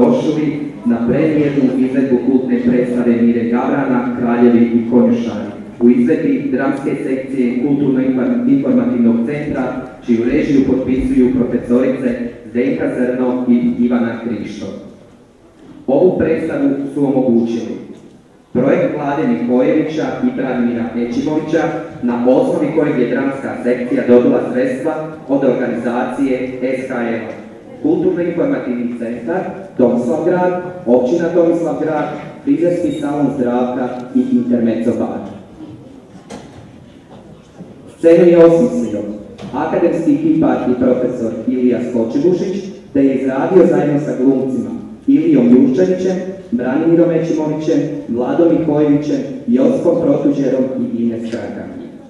dobrodošli na premijernu izvedbu kultne predstave Mire Gavrana, Kraljevi i konjušari u izvedbi dramske sekcije Kulturno-informativnog centra, čiju režiju potpisuju profesorice Zdenka Zrno i Ivana Krišto. Ovu predstavu su omogućili projekt Vlade Mikojevića i Branimira Ečimovića, na osnovi kojeg je dramska sekcija dobila sredstva od organizacije SKL, Kulturno-informativni centar, Tomislavgrad, općina Tomislavgrad, frizerski salon Zdravka i Intermezzo bar. Scenu je osmislio akademski kipar i profesor Ilija Skočibušić, te je izradio zajedno sa glumcima Ilijom Jurčanićem, Branimirom Ečimovićem, Vladom Mikojevićem, Josipom Protuđerom i Ines Kraka.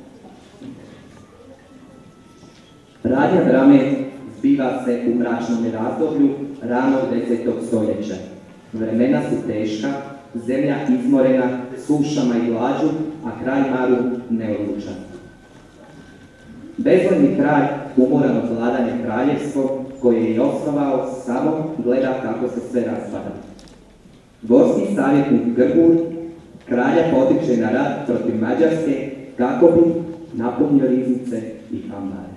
Radnja drame zbiva se u mračnom razdoblju ranog 10. stoljeća. Vremena su teška, zemlja izmorena sušama i glađu, a kraj maru neodlučan. Bezvodni kraj, umorano vladanje kraljevstvo, koje je osnovao, samo gleda kako se sve raspada. Gorski savjetnik Grgur kralja potiče na rat protiv Mađarske kako bi napunio riznice i ambare.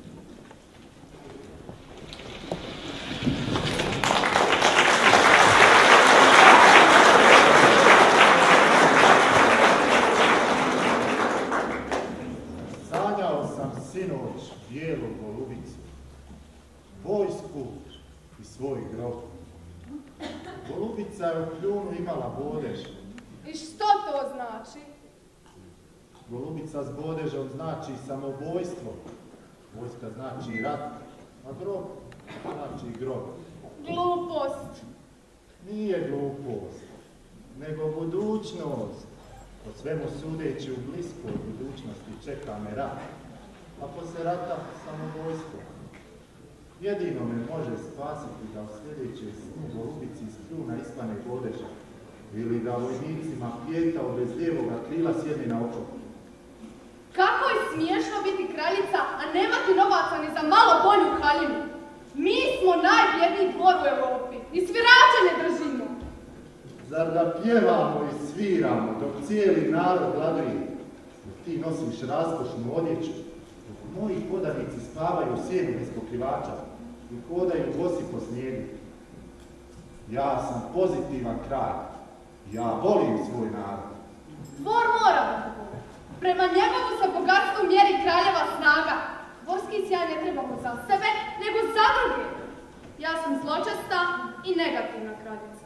Sanjao sam sinoć bijelu golubicu, vojsku i svoj grob. Golubica je u kljunu imala bodež. I što to znači? Golubica s bodežom znači samobojstvo. Vojska znači rat, a grob znači grob. Glupost. Nije glupost, nego budućnost. Po svemu sudeći u bliskoj budućnosti čeka me rat, a poslije rata samobojstvo. Jedino me može spasiti da u sljedećoj snu golubici iz kljuna ispane bodeža ili da vojnicima pijetao bez lijevoga krila sjedne na oko. Kako je smiješno biti kraljica, a nemati novaca ni za malo bolju haljinu? Mi smo najbjedniji dvor u Europi i svirače ne držimo. Zar da pjevamo i sviramo dok cijeli narod gladuje, dok ti nosiš raskošnu odjeću, dok moji podanici spavaju u sjenu bez pokrivača i hodaju bosi po snijegu? Ja sam pozitivan kralj. Ja volim svoj narod. Dvor mora biti bogat. Prema njegovu se bogatstvu mjeri kraljeva snaga. Dvorski sjaj ne trebamo za sebe, nego za druge. Ja sam zločesta i negativna kraljica.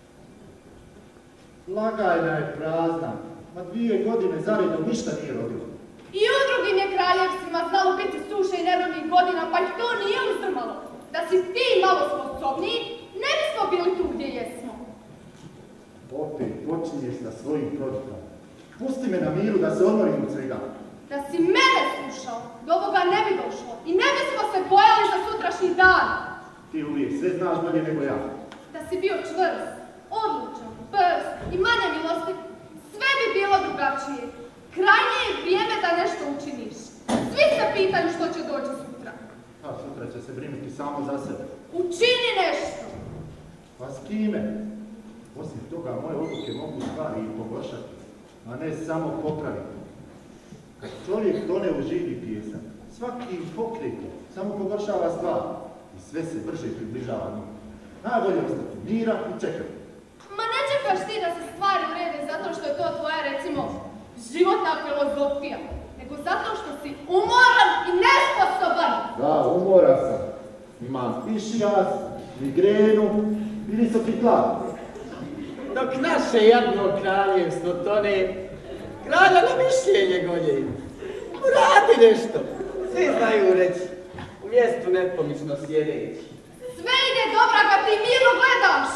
Blagajna je prazna, ma 2 godine zaredom ništa nije rodilo. I u drugim je kraljevstvima znalo biti suše i nerodnih godina, pa ih to nije uzdrmalo. Da si ti malo sposobniji, ne bismo bili tu gdje jesmo. Opet počinješ sa svojim prodikom. Pusti me na miru da se odmorim od svega. Da si mene slušao, do ovoga ne bi došlo i ne bismo se bojali za sutrašnji dan. Ti uvijek sve znaš bolje nego ja. Da si bio čvrst, odlučan, brz i manje milostiv, sve bi bilo drugačije. Krajnje je vrijeme da nešto učiniš. Svi se pitaju što će doći sutra. A sutra će se brinuti samo za sebe. Učini nešto. Pa s kime? Osim toga, moje odluke mogu stvari i pogoršati, a ne samo popraviti. Kad čovjek tone u živi pijesak, svaki pokret samo pogoršava stvar i sve se brže približava njim. Najbolje ostati mira i čekati. Ma ne čekaš ti da se stvari urede zato što je to tvoja, recimo, životna filozofija, nego zato što si umoran i nesposoban. Da, umoran sam. Imam pišijas, migrenu i visoki tlak. Dok naše jadno kraljevstvo tone, kralja na mišljenje golje. Uradi nešto. Svi znaju reći, u mjestu nepomično sjedeći. Sve ide dobra kad ti mirno gledaš.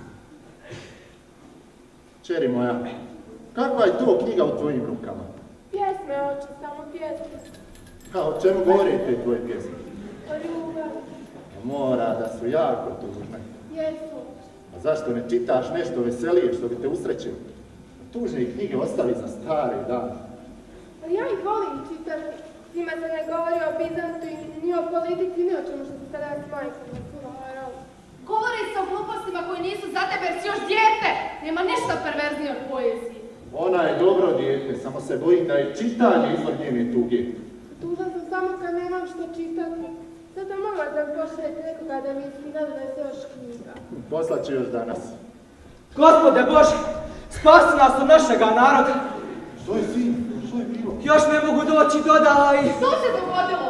Čeri moja, kakva je to knjiga u tvojim rukama? Pjesme, oče, samo pjesme. A o čemu govore te tvoje pjesme? O ljubavi. Mora da su jako tužne. Jesu. A zašto ne čitaš nešto veselije što bi te usrećilo? Tužne knjige ostavi za stare dane. Ali ja ih volim čitati. S njima se ne govori o Bizantu, ni o politici, ni o čemu što se sada s majkom razgovarao. Govori se o glupostima koji nisu za tebe jer si još dijete. Nema ništa perverznije od poezije. Ona je dobro dijete, samo se bojim da je čitanje izvor njene tuge. Tužna sam samo kad nemam što čitati. Zato mogla da pošaljete nekoga da mi ispinali da je se još knjiga. Poslat ću još danas. Gospode Bože, spasi nas od našega naroda. Što je sin? Što je bilo? Još ne mogu doći dodaj. Što se dogodilo?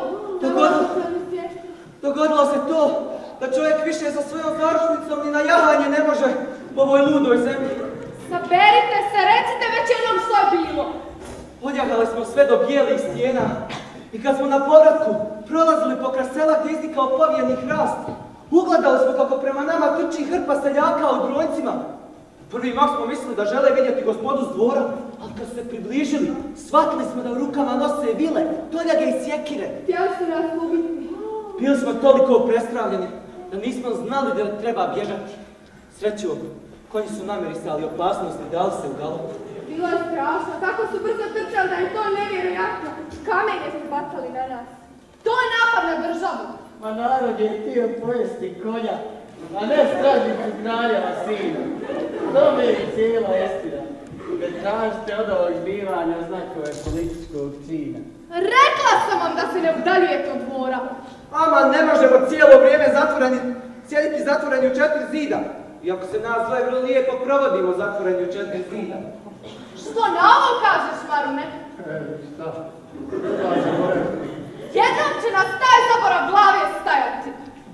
Dogodilo se to da čovjek više sa svojom zaručnicom ni na jahanje ne može po ovoj ludoj zemlji. Saberite se, recite već jednom što je bilo. Odjahali smo sve do bijelih stijena i kad smo na povratku prolazili pokraj sela gdje iznikao povijeni hrast, ugledali smo kako prema nama trči hrpa seljaka u brojcima. Prvi mah smo mislili da žele vidjeti gospodu s dvora, ali kad se približili, shvatili smo da u rukama nose vile, toljage i sjekire. Htjeli su nas ubiti. Bili smo toliko prestravljeni da nismo znali da treba bježati. Srećivo, konji su namirisali opasnost i dali se u galop. Bilo je strašno, tako su brzo trčali da je to nevjerojatno. Kamenje su bacali na nas. To je napad na državu. Ma narod je htio pojesti konja, a ne stražniku kraljeva sina. To mi je cijela istina. Ne tražite od ovog zbivanja znakove političkog čina. Rekla sam vam da se ne udaljujete od dvora. Ama ne možemo cijelo vrijeme sjediti zatvoreni u 4 zida. Iako se nas dvoje vrlo lijepo provodimo zatvoreni u 4 zida. Što na ovo kažeš, Marune? Šta? Jednom će nas taj zaborav glave stajati.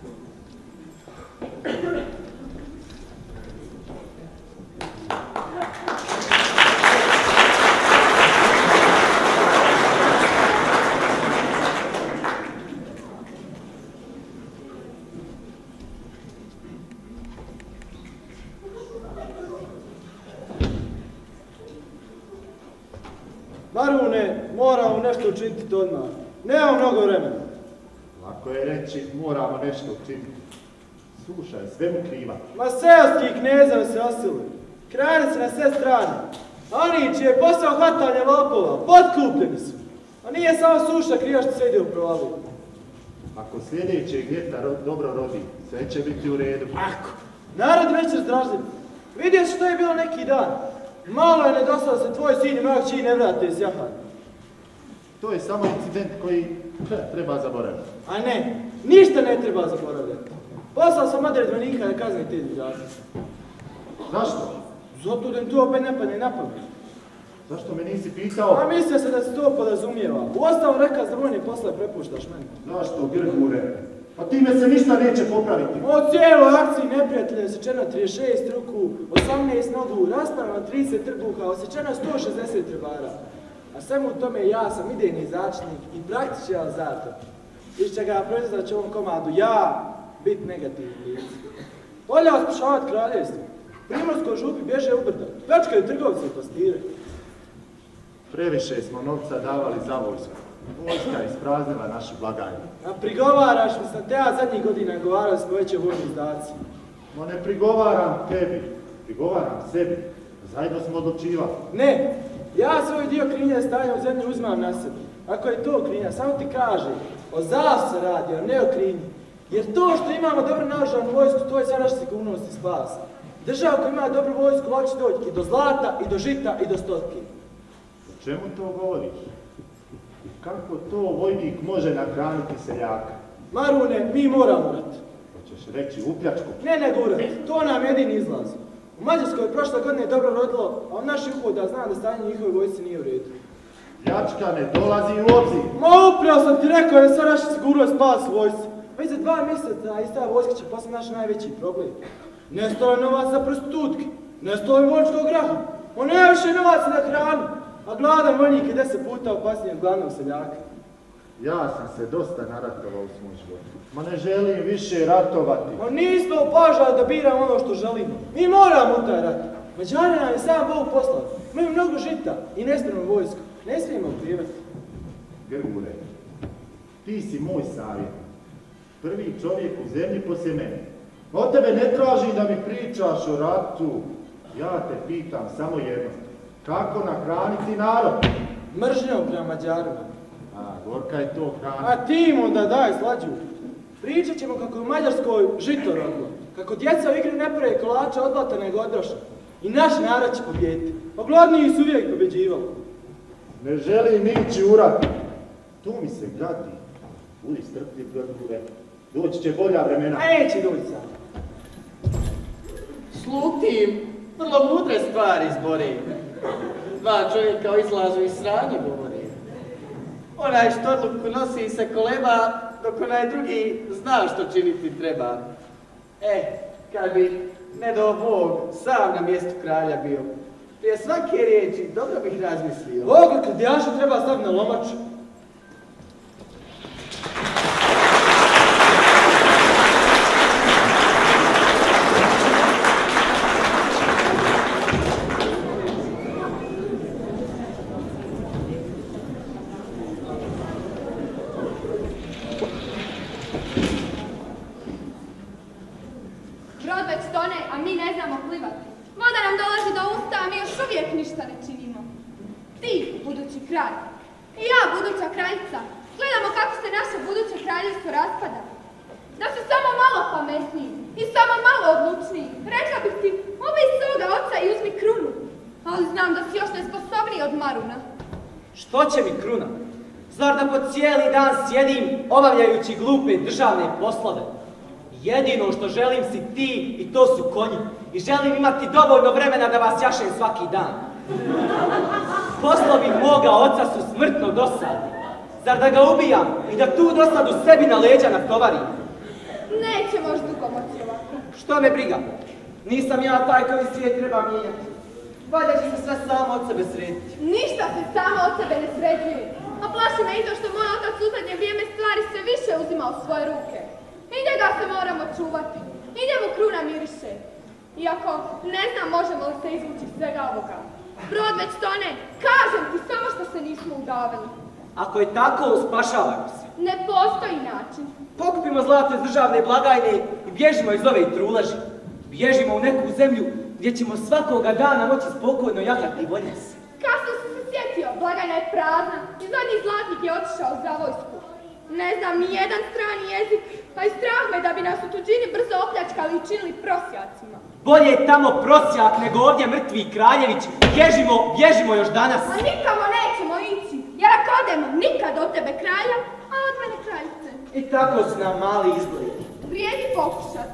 Marune, moramo nešto učiniti odmah. Nemamo mnogo vremena. Lako je reći, moramo nešto učiniti. Suša je svemu kriva. Ma seoski knjezovi se osili. Krajnici na sve strane. Oni čiji je posao hvatanje lopova, potkupljeni su. A nije samo suša kriva što se ide u provaliju. Ako sljedećeg ljeta dobro rodi, sve će biti u redu. Ako? Narod već razdražljiv. Vidio si što je bilo neki dan. Malo je nedostalo da se tvoj sin i moja kći ne vrate iz jahanja. To je samo incident koji treba zaboraviti. A ne, ništa ne treba zaboravljati. Poslao sam odredbenika da kazni te divljaci. Zašto? Zato da im to opet ne padne na pamet. Zašto me nisi pitao? A mislio se da se to podrazumijeva. Uostalom rekao za vojne posle prepuštaš meni. Zašto, Grgure? Pa time se ništa neće popraviti. O cijeloj akciji neprijatelja je osjećeno 36 ruku, 18 nogu, raspravljeno 30 trbuha, osjećeno 160 trebara. A svemu u tome ja sam idejni začetnik i praktičalizator. Iz čega proizvod će ovom komadu ja biti negativni lice. Volja ospušavati kraljevstvo. Primorskoj župi bježe u brdo, pljačkaju trgovci i pastire. Previše smo novca davali za vojsku. Vojska je ispraznila našu blagajnu. A prigovaraš mi sam te ja zadnjih godina govarali smo veće vojni izdaci. No ne prigovaram tebi, prigovaram sebi. Zajedno smo odlučivali. Ne, ja svoj dio krivnje stanja u zemlji uzmam na sebe. Ako je to krivnja, samo ti kaže, o zasu se radi, a ne o krivnji. Jer to što imamo dobro naoružanu vojsku, to je sve naša sigurnost i spas. Država koja ima dobru vojsku, lakše doći i do zlata, i do žita, i do stotke. O čemu to govoriš? Kako to vojnik može nahraniti seljaka? Marune, mi moramo rat. Hoćeš reći u pljačku? Ne nego rat, to nam jedini izlaz. U Mađarskoj je prošle godine dobro rodilo, a od naših uhoda znam da stanje njihove vojsci nije u redu. Pljačka ne dolazi u obzir. Ma upravo sam ti rekao da je sve naša sigurnost spas u vojsci. Već za 2 mjeseca ista vojska će postati naš najveći problem. Nestalo je novac za prostitutke, nestalo je vojničkog graha, on nema više novaca na hranu, a gladan vojnik je 10 puta opasniji od gladnog seljaka. Ja sam se dosta naratovao u svom životu. Ma ne želim više ratovati. Ma nismo upažali da biramo ono što želimo. Mi moramo u taj rat. Mađari nam je sam Bog poslao. Imaju mnogo žita i nespremnu vojsku. Ne smijemo krivati. Grgure, ti si moj savjet. Prvi čovjek u zemlji poslije mene. Od tebe ne tražim da mi pričaš o ratu. Ja te pitam samo jedno. Kako nahraniti narod? Mržnjom prema Mađarima. A, gorka je to hrana. A ti im onda daj slađu. Pričat ćemo kako je u Mađarskoj žito rodilo. Kako djeca u igri ne prave kolača od blata nego od roša. I naš narod će pobijediti. A gladniji su uvijek pobjeđivali. Ne želim ići u rat. Tu mi se gadi. Budi strpljiv, Grgule. Doći će bolja vremena. A neće doći sad. Slutim, vrlo mudre stvari izbori. Dva čovjeka o izlazu i sranju govori. Onaj štorluku nosi se koleba, dok onaj drugi zna što činiti treba. Kad bi, ne do Bog, sam na mjestu kralja bio, prije svake riječi dobro bih razmislio. Ovoga kladjaša treba staviti na lomaču. Brod već tone, a mi ne znamo plivati. Voda nam dolazi do usta, a mi još uvijek ništa ne činimo. Ti, budući kralj, i ja, buduća kraljica, gledamo kako se naše buduće kraljevstvo raspada. Da su samo malo pametniji i samo malo odlučniji, rekla bih ti, ubij svoga oca i uzmi krunu. Ali znam da si još nesposobniji od Maruna. Što će mi kruna? Zar da po cijeli dan sjedim obavljajući glupe državne poslove? Jedino što želim si ti i to su konji. I želim imati dovoljno vremena da vas jašem svaki dan. Poslovi moga oca su smrtno dosadni. Zar da ga ubijam i da tu dosadu sebi na leđa natovarim? Nećemo još dugo moći ovako. Što me briga? Nisam ja taj koji svijet treba mijenjati. Valjda će se sve samo od sebe srediti. Ništa se samo od sebe ne sređuje. A plaši me i to što moj otac u zadnje vrijeme stvari sve više uzima u svoje ruke. I njega se moramo čuvati. I njemu kruna miriše. Iako ne znam možemo li se izvući iz svega ovoga. Brod već tone, kažem ti samo što se nismo udavili. Ako je tako, spašavajmo se. Ne postoji način. Pokupimo zlato iz državne blagajne i bježimo iz ove truleži. Bježimo u neku zemlju gdje ćemo svakoga dana moći spokojno jahati i voljeti se. Kasno si se sjetio, blagajna je prazna i zadnji zlatnik je otišao za vojsku. Ne znam ni jedan strani jezik, pa i strah me da bi nas u tuđini brzo opljačkali i činili prosjacima. Bolje je tamo prosjak nego ovdje mrtvi kraljević. Bježimo još danas. A nikamo nećemo ići, jer ako odemo nikad od tebe kralja, a od mene kraljice. I tako su nam mali izgledi. Vrijedi pokušati.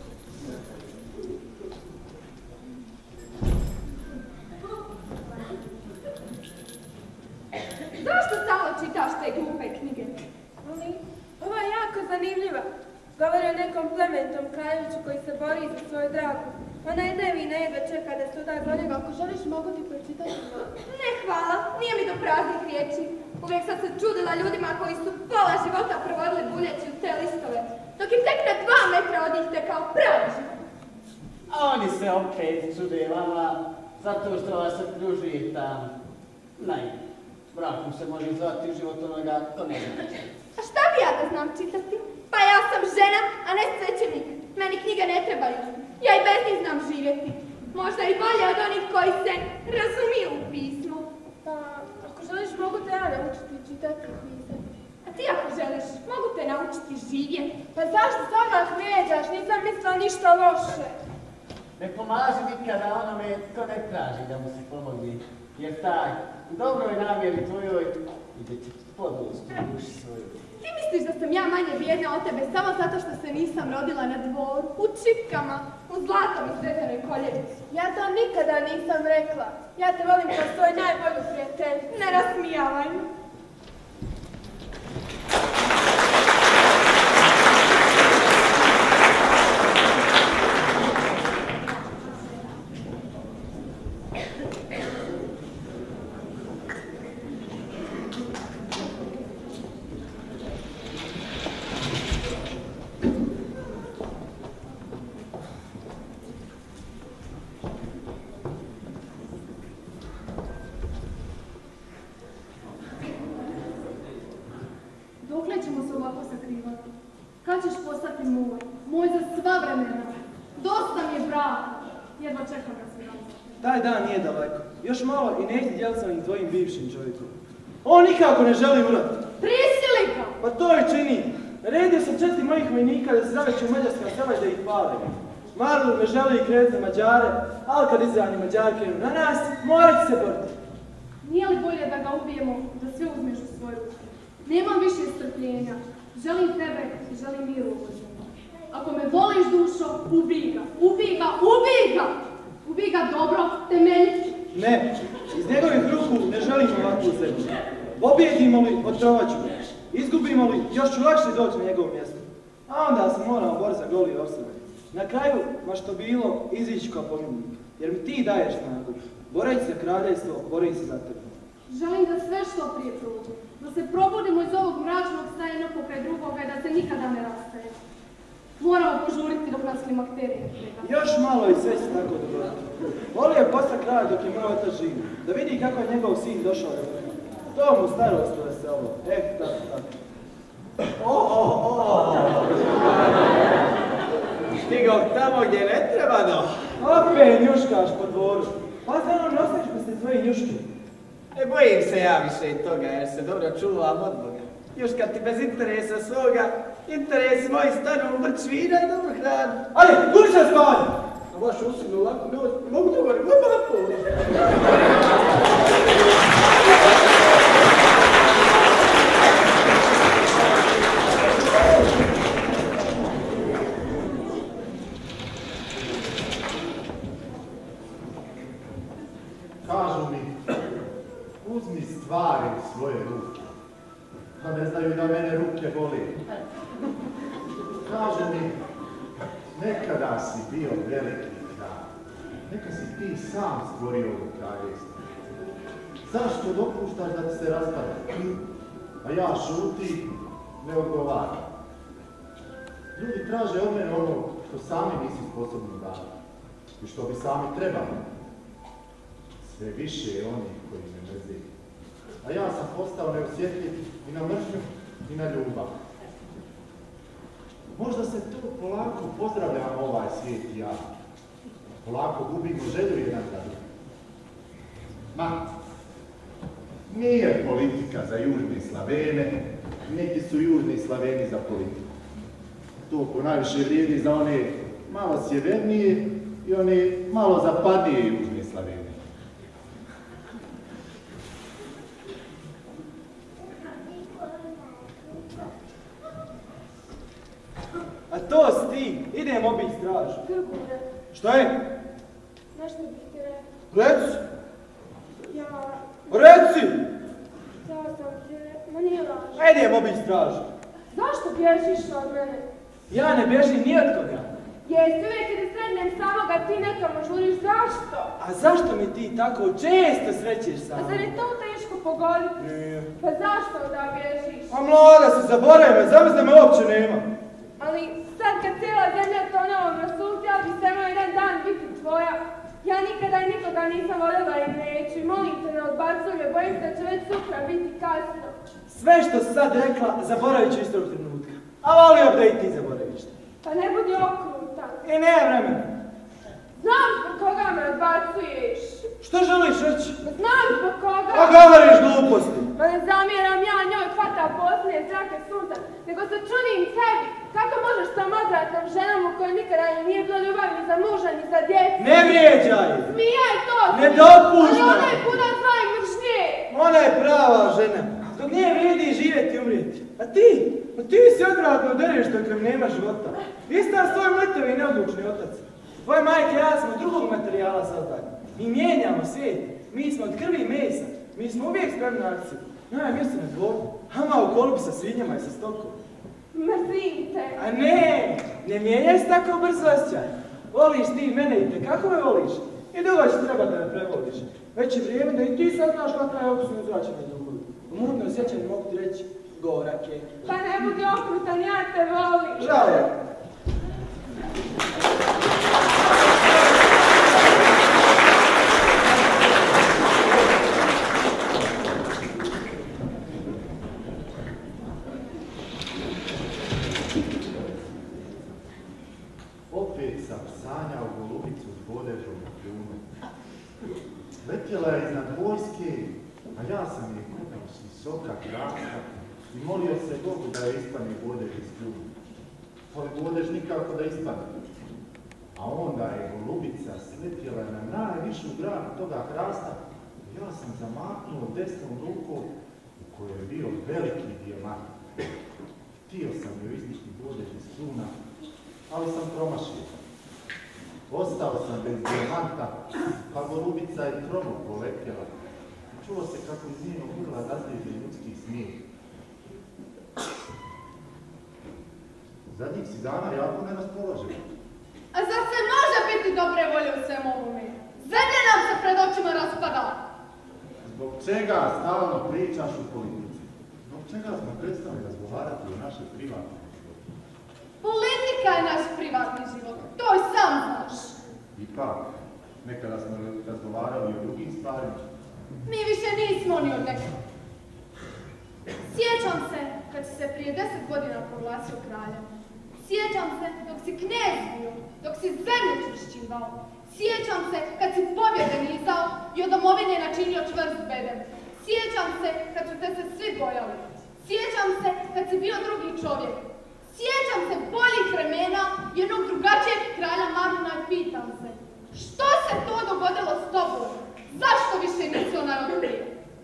Zašto samo čitaš te glupe knjige? Ali, ova je jako zanimljiva. Govori o nekom plementom kraljeviću koji se bori za svoju dragu. Ona je nevina, jedva čeka da se udaj za njega. Ako želiš, mogu ti pročitati malo. Ne hvala, nije mi do praznih riječi. Uvijek sam se čudila ljudima koji su pola života provodili buljeći u te listove, dok im tek na 2 metra od njih tekao pravi život. A oni se opet čude vama, zato što vas okružuje tamo. Naime, brakom se može zvati život onoga, to ne znači. A šta bi ja da znam čitati? Pa ja sam žena, a ne svećenik. Meni knjige ne trebaju. Ja i bez njih znam živjeti. Možda i bolje od onih koji se razumiju u pismu. Pa, ako želiš, mogu te ja naučiti čitati i pisati. A ti ako želiš, mogu te naučiti živjeti. Pa zašto sad nas vrijeđaš? Nisam mislila ništa loše. Ne pomaži nikada onome ko ne traži da mu se pomogne, jer taj u dobroj namjeri tvojoj ide ti podlost u duši svoju. Ti misliš da sam ja manje vrijedna od tebe samo zato što se nisam rodila na dvoru, u čipkama, u zlatom i sretanoj koljevici? Ja to nikada nisam rekla. Ja te volim kao svoj najbolju prijatelj. Ne rasmijavaj me. Dokle ćemo se ovako sakrivati? Kad ćeš postati moj? Moj za sva vremena. Dosta mi je braka. Jedva čekam da se nam. Taj dan nije daleko. Još malo i neću dijeliti sa ovim tvojim bivšim čovjekom. On nikako ne želi urat. Prisili ga! Pa to je čini. Naredio sam 4 mojih vojnika da se zaveću u mađarska sela i da ih pale. Marlur ne želi krenuti za Mađare, ali kad izrani Mađar krenu na nas, morat će se boriti. Nije li bolje da ga ubijemo, da sve uzmeš u svoju ruku? Nemam više strpljenja. Želim tebe i želim miru u zemlji. Ako me voliš, dušo, ubij ga, ubij ga, ubij ga! Ubij ga dobro, temeljiti. Ne, iz njegovih ruku ne želim ovakvu zemlju. Pobjedimo li, otrovat ću. Izgubimo li, još ću lakše doći na njegovo mjesto. A onda se moramo boriti za goli osnovi. Na kraju, ma što bilo, izići kao pobjednik. Jer mi ti daješ snagu. Boreći za kraljevstvo, boreći se za tebe. Želim da sve što prije prođe. Da se probudimo iz ovog mračnog sna jednog pokraj drugoga i da se nikada ne rastaje. Moramo požuriti dok nas klimakterije ne prega. Još malo i sve će tako dogoditi. Volio je postati kralj dok je moj otac živ. Da vidi kako je njegov sin došao do vrha. To mu starost veselo. Tako. Stigao tamo gdje ne treba doći. Opet njuškaš po dvoru. Pa stvarno nosiš mi se tvoji njuške. Ne bojim se ja više i toga jer se dobro čuvam od Boga. Još kad ti bez interesa svoga, interesi moji stanu u mrčvina i dobro hranu. Ajde, kući se spavati! A baš usinu lako noć, mogu da govorim, lako. Kažu mi, uzmi stvari u svoje ruke, pa ne znaju da mene ruke boli. Kažu mi, nekada si bio veliki kralj, neka si ti sam stvorio ovo kraljevstvo. Zašto dopuštaš da ti se raspada? A ja šutim, ne odgovaram. Ljudi traže od mene ono što sami nisu sposobni dati i što bi sami trebali. Sve više je onih koji me mrze. A ja sam postao neosjetljiv i na mržnju i na ljubav. Možda se tu polako pozdravljamo ovaj svijet i ja. Polako gubimo želju jedan za drugim. Ma, nije politika za južne Slavene, niti su južni Slaveni za politiku. To ponajviše vrijedi za one malo sjevernije i one malo zapadnije južne Slavene. A to si ti, idemo obići stražu. Grgure, Što je? nešto bih ti rekao. Reci! Ja sam te, ma nije lažno. Idemo obići stražu. Zašto bježiš od mene? Ja ne bježim ni od koga. Jesi uvijek kada sretnem samoga, ti nekamo žuriš, zašto? A zašto mi ti tako često srećeš A sama? zar je to teško pogoditi? Nije. Pa zašto onda bježiš? A mlada si, zaboravi me, zamisli da me uopće nema. Ali sad kad cijela zemlja tone u ovom rasulti, ja bi samo jedan dan biti tvoja. Ja nikada i nikoga nisam voljela i neću i molim te ne odbacuj me, bojim se da će već sutra biti kasno. Sve što si sad rekla, zaboravit ću istog trenutka. A volio bi da i ti zaboraviš. Pa ne budi okrutan. I nema vremena. Znam zbog koga me odbacuješ. Što želiš reći? Znam zbog koga. A govoriš gluposti. Ma ne zamjeram ja njoj hvata poslije zrake sunca, nego se čudim tebi. Kako možeš sa odvratnom ženom u kojoj nikada nije bilo ljubav ni za muža ni za djecu? Ne vrijeđaj! Smijaj to! Ne dopuštam! Ali ona je puna svoje mržnje! Ona je prava žena. Dok nije vrijedi živjeti i umrijeti. A ti si odvratno dereš dok nam nema života. Ista s tvoj mrtavi i neodlučni otac. Tvoje majke i ja smo drugog materijala sazdani. Mi mijenjamo svijet. Mi smo od krvi i mesa. Mi smo uvijek spremni na akciju. Nema mjesta na dvoru. Hama u kolubi sa svinjama i sa stokom. Mrzim te. A ne mijenjaj se tako brzo osjećaj. Voliš ti mene i te kako me voliš. I dugo će treba da me prevoliš. Već je vrijeme da i ti saznaš kakva je okusno uzračena ljubav. U mutno osjećanje mogu ti reći gorak je. Pa ne budi okrutan, ja te volim. Žao je. Opet sam sanjao golubicu s bodežom u kljunu. Letjela je iznad vojske, a ja sam je kupio s visoka krasta i molio se Bogu da je ispane bodež iz kljuna. Ali bodež nikako da ispane. A onda je golubica sletjela na najvišu granu toga hrasta. Ja sam zamaknuo desnom rukom u kojoj je bio veliki dijamant. Htio sam joj izdići bolje iz kruna, ali sam promašio. Ostao sam bez dijamanta, pa golubica je tromo poletjela. Čuo se kako iz njenog grla razliježe ljudski smijeh. Zadnjih si dana jako neraspoložen. A zar se može biti dobre volje u svemu ovome? Zemlja nam se pred očima raspada. Zbog čega stalno pričaš u politici? Zbog čega smo prestali razgovarati o našoj privatnoj životu? Politika je naš privatni život, to i sam znaš. Ipak, nekada smo razgovarali o drugim stvarima. Mi više nismo ni od nekog. Sjećam se kad si se prije 10 godina proglasio kraljem. Sjećam se dok si knez bio, dok si zemlju čvršćivao. Sjećam se kad si pobjede nizao i od domovine načinio čvrst bedem. Sjećam se kad su te se svi bojali. Sjećam se kad si bio drugi čovjek. Sjećam se boljih vremena jednog drugačijeg kralja Maruna i pitam se, što se to dogodilo s tobom? Zašto više nisi onaj od prije?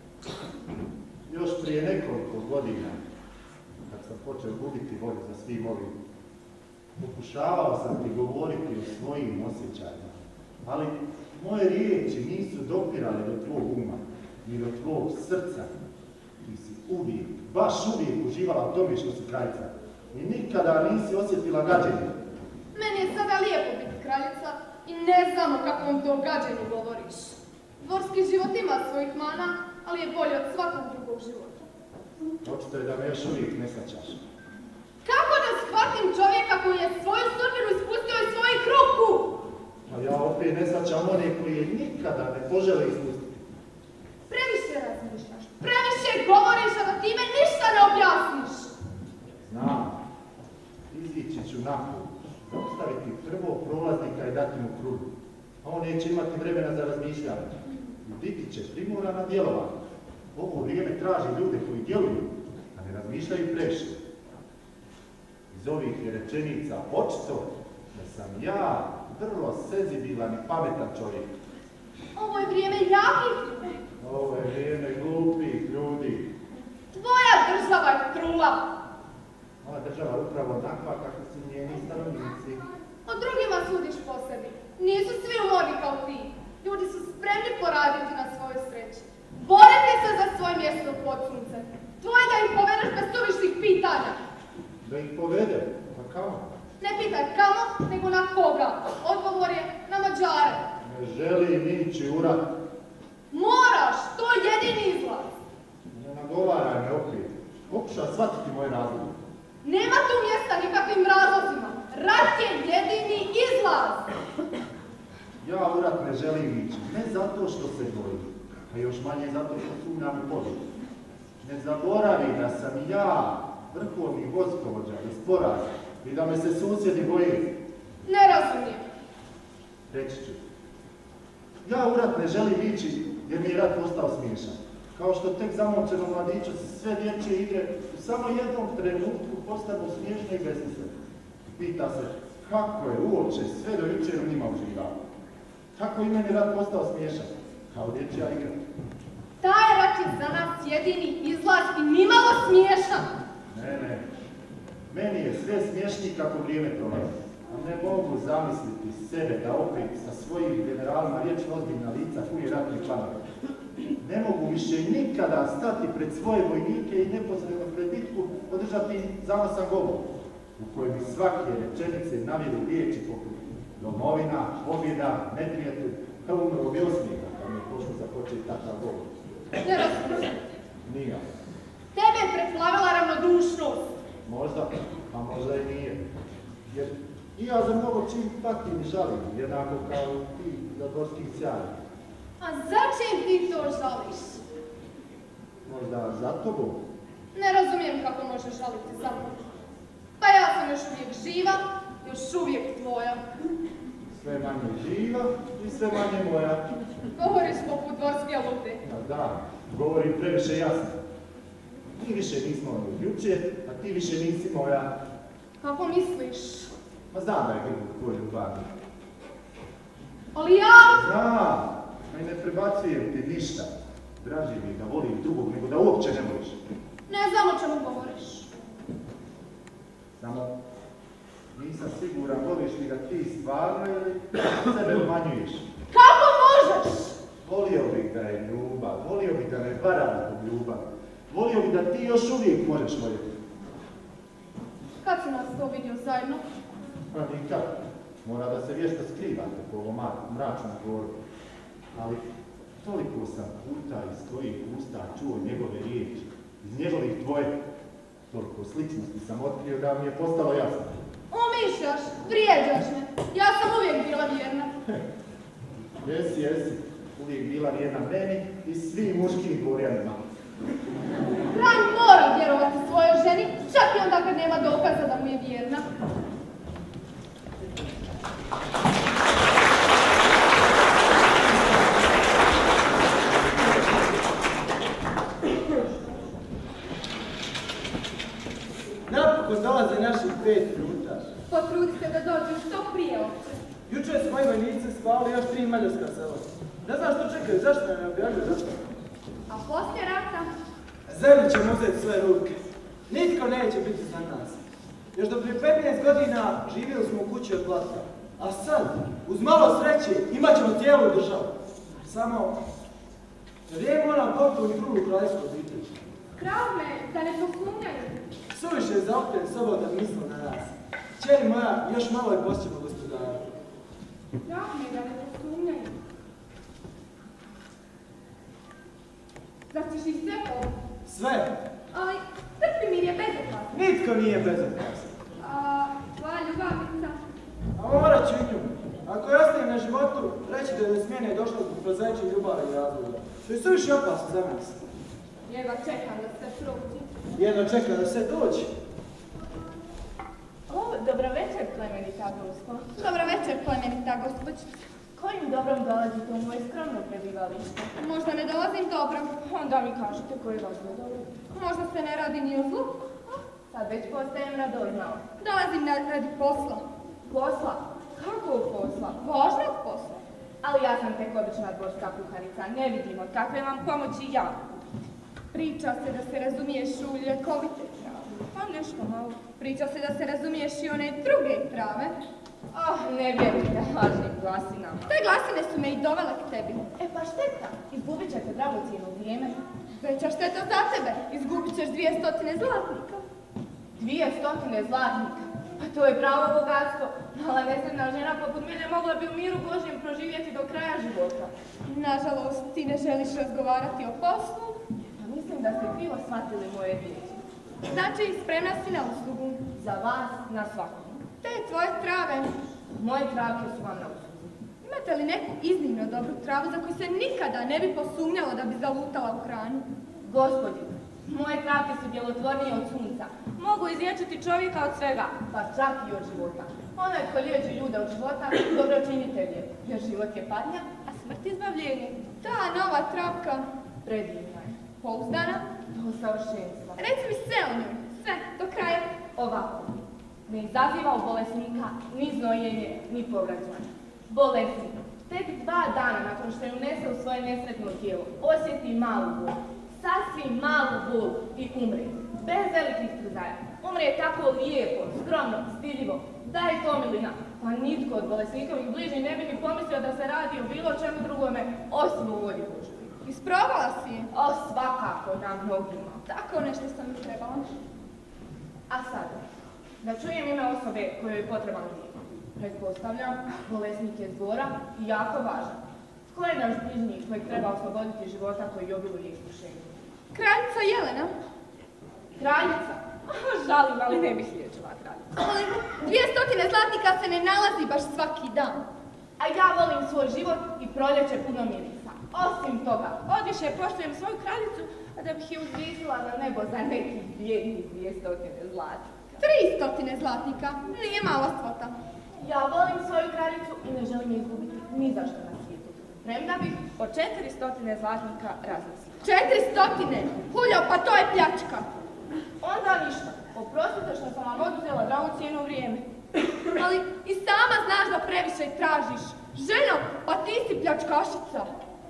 Još prije nekoliko godina, kad sam počeo gubiti volju za svim ovim, pokušavao sam ti govoriti o svojim osjećajima, ali moje riječi nisu dopirale do tvog uma, ni do tvog srca. Ti si uvijek, baš uvijek uživala u tome što si kraljica i nikada nisi osjetila gađenje. Meni je sada lijepo biti kraljica i ne znam o kakvom to gađenju govoriš. Dvorski život ima svojih mana, ali je bolji od svakog drugog života. Očito je da me još uvijek ne shvaćaš. Kako da shvatim čovjeka koji je svoju sudbinu ispustio iz svojih ruku? A ja opet ne shvaćam one koji je nikada ne požele ispustiti. Previše razmišljaš, previše govoriš, a da time ništa ne objasniš. Znam, izići ću napolje, zaustaviti prvog prolaznika i dati mu krugu. A on neće imati vremena za razmišljanje. I biti će primoran na djelovanje. Ovo vrijeme traži ljude koji djeluju, a ne razmišljaju previše. Iz ovih je rečenica očito da sam ja vrlo senzibilan i pametan čovjek. Ovo je vrijeme jakih ljudi. Ovo je vrijeme glupih ljudi. Tvoja država je trula. Moja država je upravo onakva kako su njeni stanovnici. O drugima sudiš po sebi. Nisu svi umorni kao ti. Ljudi su spremni poraditi na svojoj sreći. Boriti se za svoje mjesto pod suncem. Tvoje da ih povedeš bez suvišnih pitanja. Da ih povede? Pa kamo? Ne pitaj kamo, nego na koga. Odgovor je na Mađare. Ne želim ići u rat. Moraš, to je jedini izlaz. Ne nagovaraj me opet. Pokušaj shvatiti moje razloge. Nema tu mjesta nikakvim razlozima. Rat je jedini izlaz. Ja u rat ne želim ići. Ne zato što se bojim, a još manje zato što sumnjam u pobjedu. Ne zaboravi da sam ja vrhovni vojskovođa iz poraza i da me se susjedi boje. Ne razumijem. Reći ću. Ja u rat ne želim ići jer mi je rat postao smiješan. Kao što tek zamolčenom mladiću sve dječje igre u samo jednom trenutku postanu smiješne i besmislene. Pita se kako je uopće sve do jučer u njima uživao. Kako i meni rat postao smiješan? Kao dječja igra. Taj rat je za nas jedini izlaz i nimalo smiješan. Ne. Meni je sve smiješniji kako vrijeme prolazi. A ne mogu zamisliti sebe da opet sa svojim generalima riječ ozbiljna lica puni ratnih planova. Ne mogu više nikada stati pred svoje vojnike i neposredno pred bitku održati zanosan govor, u kojem bi svake rečenice navjeru riječi poput domovina, pobjeda, neprijatelj, kao umro bi osmijeka, kad mi je pošlo započeti takav govor. Ne razumijem. Nije. Tebe je preplavila ravnodušnost. Možda, a možda i nije. Jer i ja za mnogo čim patim i žalim, jednako kao i ti za dvorskih sjajima. A začem ti to žališ? Možda za tobom? Ne razumijem kako možeš žaliti za mnom. Pa ja sam još uvijek živa, još uvijek tvoja. Sve manje živa i sve manje moja. Govoriš poput dvorske lute. Da, govorim previše jasno. Mi više nismo od jučer, a ti više nisi moja. Kako misliš? Ma znam da je grbu tvoj ljubavnik. Ali ja... Znam, i ne prebacujem ti ništa. Draže mi je da volim drugog nego da uopće ne voliš. Ne znam o čemu govoriš. Samo nisam siguran voliš li ga ti stvarno ili sebe umanjuješ. Kako možeš? Volio bih da je ljubav, volio bih da ne varam zbog ljubav. Volio bih da ti još uvijek možeš voljeti. Kad si nas to vidio zajedno? Pa nikad. Mora da se vješto skrivate po ovom mračnom dvoru. Ali toliko sam puta iz tvojih usta čuo njegove riječi, iz njegovih tvoje. Toliko sličnosti sam otkrio da mi je postalo jasno. Umišljaš, vrijeđaš me. Ja sam uvijek bila vjerna. Jesi. Uvijek bila vjerna meni i svim muškim dvorjanima. Kralj mora vjerovati svojoj ženi, čak i onda kad nema dokaza da mu je vjerna. Napokon dolaze naših 5 rutaša. Potrudi se da dođu što prije ovdje. Jučer s moji vojnici spavali još 3 mađarska sela. Ne znam što čekaju, zašto ne objavljaju zašto? A poslije rata? Zemlju ćemo uzeti sve ruke. Nitko neće biti za nas. Još do prije 15 godina živjeli smo u kući od blata. A sad, uz malo sreće, imat ćemo cijelu državu. Samo, vrijeme moram popuni drugu kraljsku obitelj. Kralj me, da ne posumnjaju. Suviše je zaopljen slobodan mislo na nas. Čeri moja, još malo je pošćemo gospodara. Kralj me, da ne posumnjaju. Zar ćeš ih sve pobiti? Sve. Ali, Trpimir je bezopasno. Nitko nije bezopasan. A tvoja ljubavnica? A morat ću i nju. Ako je ostajem na životu, reći da je do smjene došlo zbog prozaičnih ljubavi i razloga. To je suviše opasno za nas. Jedva čekam da se prođi. Jedno čeka da se dođe. Dobro večer, plemenita gospo. Dobro večer, plemenita gospođice. Kojim dobrom dolazite u moje skromno prebivalište? Možda ne dolazim dobro. Onda mi kažete koji vas je dobro. Možda se ne radi ni o zlu. Sad već postajem radoznao. Dolazim radi posla. Posla? Kakvog posla? Važnog posla. Ali ja sam tek obična dvorska kuharica, ne vidim od kakve vam pomoći ja. Priča se da se razumiješ u ljekovite trave. Pa nešto malo. Priča se da se razumiješ i one druge trave. Ne vjerujte lažnim glasinama. Te glasine su me i dovele k tebi. E pa šteta, izgubit ćete dragocijeno vrijeme. Veća šteta za tebe. Izgubit ćeš 200 zlatnika. 200 zlatnika? Pa to je pravo bogatstvo. Mala nesretna žena poput mene mogla bi u miru Božjem proživjeti do kraja života. Nažalost, ti ne želiš razgovarati o poslu. Pa mislim da ste krivo shvatili moje riječi. Znači, spremna si na uslugu. Za vas, na svakom. Te tvoje trave. Moje travke su vam na uslugu. Imate li neku iznimno dobru travu za koju se nikada ne bi posumnjalo da bi zalutala u hranu? Gospodine, moje travke su djelotvornije od sunca. Mogu izliječiti čovjeka od svega, pa čak i od života. Onaj tko liječi ljude od života, dobročinitelj je, jer život je patnja, a smrt izbavljenje. Ta nova travka. Predivna je. Pouzdana. Do savršenstva. Reci mi sve o njoj. Sve, do kraja. Ovako. Ne izaziva u bolesnika ni znojenje, ni povraćanje. Bolesnik tek 2 dana nakon što je unese u svoje nesretno tijelo, osjeti malu bol. Sasvim malu bol i umre. Bez velikih trzaja. Umre tako lijepo, skromno, stidljivo. Da je to milina. Pa nitko od bolesnikovih bližnjih ne bi ni pomislio da se radi o bilo čemu drugome, osim u vodi Božoj. Isprobala si je? O, svakako na mnogima. Tako nešto sam mi trebala. A sada, da čujem ime osobe kojoj je potreban lijek. Pretpostavljam, bolesnik je zbora i jako važan. Tko je naš bližnji kojeg treba osloboditi života koji obiluje iskušenje? Kraljica Jelena. Kraljica? Žalim, ali ne bih liječila kraljica. Ali 200 zlatnika se ne nalazi baš svaki dan. A ja volim svoj život i proljeće puno mirisa. Osim toga, odviše poštujem svoju kraljicu, a da bih je uzvisila na nebo za nekih bijednih 200 zlatnika. 300 zlatnika, nije mala svota. Ja volim svoju kraljicu i ne želim je izgubiti ni za što na svijetu. Premda bih o 400 zlatnika razmislila. 400? Huljo, pa to je pljačka. Onda ništa. Oprostite što sam vam oduzela dragocjeno vrijeme. Ali i sama znaš da previše tražiš. Ženo, pa ti si pljačkašica.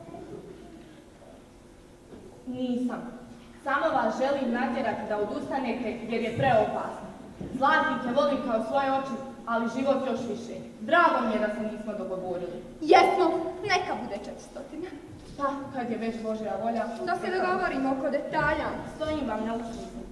Nisam. Samo vas želim natjerati da odustanete jer je preopasno. Zlatnike volim kao svoje oči, ali život još više. Drago mi je da se nismo dogovorili. Jesmo, neka bude 400. Pa, kad je već Božja volja... Da se dogovorimo oko detalja. Stojim vam na usluzi.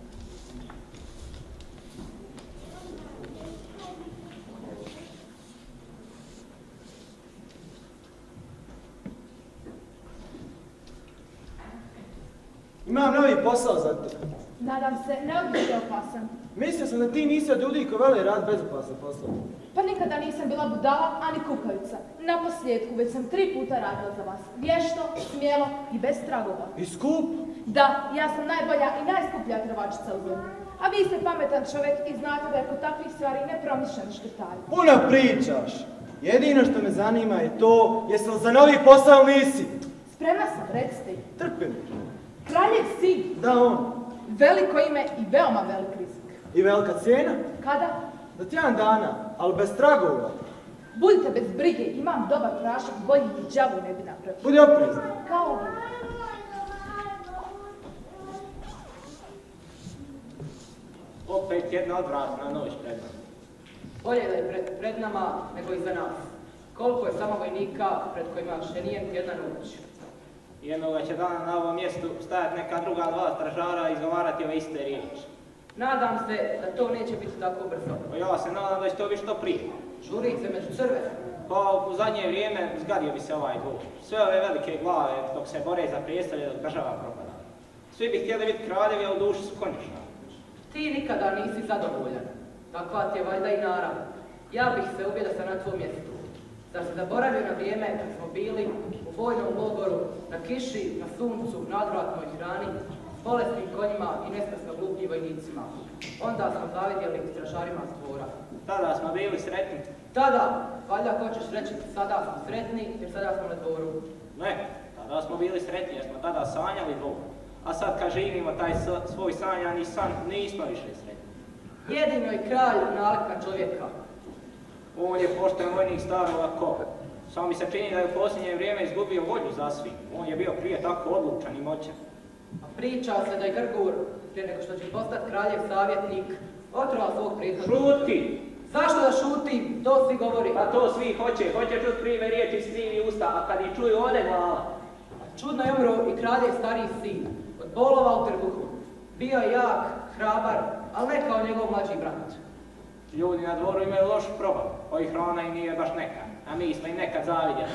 Imam novi posao za te. Nadam se, ne odbište opasan. Mislio sam da ti nisi od ljudi koji vole rad bezopasan posao. Pa nikada nisam bila budala, ani kukavica. Naposljedku, već sam 3 puta radila za vas. Vješto, smjelo i bez tragova. I skup? Da, ja sam najbolja i najskuplja trvačica u zemlji. A vi ste pametan čovjek i znate da je kod takvih stvari nepromišljeni škrtari. Puno pričaš. Jedino što me zanima je to, jesi li za novi posao nisi? Spremna sam, recite. Trpim. Kraljev sin. Da, on. Veliko ime i veoma velik rizik. I velika cijena? Kada? Za tjedan dana, ali bez tragova. Budite bez brige, imam dobar prašak, bolji i đavu ne bi napravio. Budi oprezan. Kao vi. Opet jedna odvratna noć pred nama. Bolje da je pred nama nego iza nas. Koliko je samo vojnika pred kojima še nije jedna noć. Jednoga će dana na ovom mjestu stajati neka druga 2 stražara i izgovarati ove iste riječi. Nadam se da to neće biti tako brzo. Ja se nadam da će to biti što prije. Žurice među crve. Pa u zadnje vrijeme zgadio bi se ovaj dvor. Sve ove velike glave dok se bore za prijestolje dok država propada. Svi bi htjeli biti kraljevi, a u duši su konjušari. Ti nikada nisi zadovoljan. Takva ti je valjda i narav. Ja bih se ubio da sam na tvom mjestu. Da se zaboravio na vrijeme kad smo bili u vojnom logoru, na kiši, na suncu, na odvratnoj hrani, s bolesnim konjima i nespasno glupim vojnicima. Onda smo zavidjeli stražarima s dvora. Tada smo bili sretni. Tada, valjda hoćeš reći, sada smo sretni jer sada smo na dvoru. Ne, tada smo bili sretni jer smo tada sanjali dvor. A sad kad živimo taj svoj sanjani san, nismo više sretni. Jedino je kralj nalik na čovjeka. On je pošten vojnik starova koga. Samo mi se čini da je u posljednje vrijeme izgubio volju za svim. On je bio prije tako odlučan i moćan. A priča se da je Grgur, prije nego što će postati kraljev savjetnik, otrovao svog prethodnika. Šuti! Zašto da šutim? To svi govori. Pa to svi hoće čut krive riječi iz krivih usta, a kad ih čuju ode glava. Čudno je umro i kraljev stariji sin, od bolova u trbuhu. Bio je jak, hrabar, ali ne kao njegov mlađi brat. Ljudi na dvoru imaju loš probav, koji hrana im nije baš neka, a mi smo im nekad zavidjeli.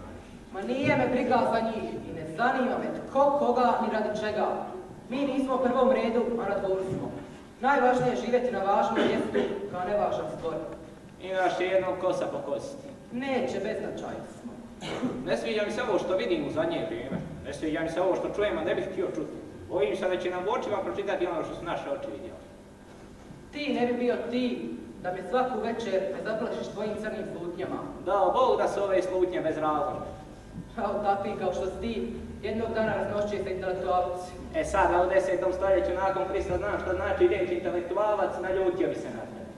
Ma nije me briga za njih i ne zanima me tko koga ni radi čega. Mi nismo u prvom redu, a na dvoru smo. Najvažnije je živjeti na važnom mjestu kao nevažan stvor. Imaš je jednog kosa pokositi. Neće, beznačajni smo. Ne sviđa mi se ovo što vidim u zadnje vrijeme. Ne sviđa mi se ovo što čujem, a ne bih htio čuti. Bojim se da će nam u očima pročitati ono što su naše oči vidjeli. Ti ne bi bio ti da me svaku večer ne zaplašiš tvojim crnim slutnjama. Dao Bog da su ove slutnje bez razloga. Kao takvi kao što si ti, jednog dana raznošće se intelektualci. E sada u 10. stoljeću nakon Krista znam što znači riječ intelektualac, naljutio bi se na tebe.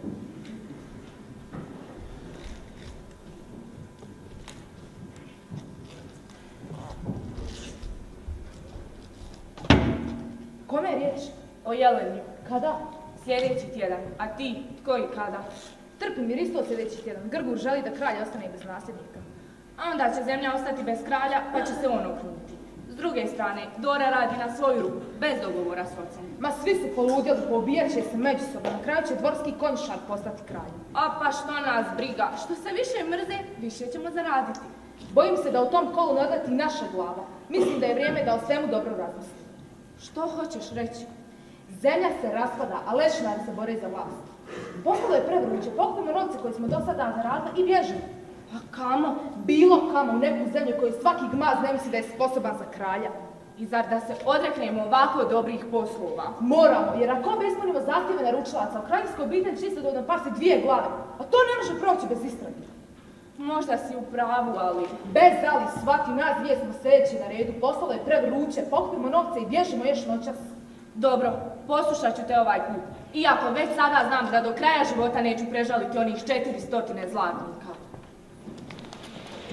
Kome je riječ? O Jeleni. Kada? Sljedeći tjedan. A ti, tko i kada? Trpim jer isto sljedeći tjedan. Grgur želi da kralj ostane bez nasljednika. A onda će zemlja ostati bez kralja, pa će se on okrenuti. S druge strane, Dora radi na svoju ruku, bez dogovora s ocem. Ma svi su poludjeli, poubijat će se međusobno. Na kraju će dvorski konjšar postati kralj. A pa što nas briga? Što se više mrze, više ćemo zaraditi. Bojim se da u tom kolu ne odleti naša glava. Mislim da je vrijeme da o svemu dobro razmislimo. Što hoćeš reći? Zemlja se raspada, a lešinari se bore za vlast. Postalo je prevruće, pokupimo novce koje smo do sada zaradili i bježimo. A kamo? Bilo kamo, u neku zemlju koju svaki gmaz ne misli da je sposoban za kralja. I zar da se odreknemo ovako dobrih poslova? Moramo, jer ako ispunimo zahtjeve naručilaca, u kraljevskoj obitelji će istodobno pasti 2 glave, a to ne može proći bez istrage. Možda si u pravu, ali... Bez ali, svaki nas 2 smo sljedeći na redu, postalo je prevruće, pokupimo novce i bježimo još noćas. Dobro, poslušat ću te ovaj put. Iako već sada znam da do kraja života neću prežaliti onih 400 zlatnika.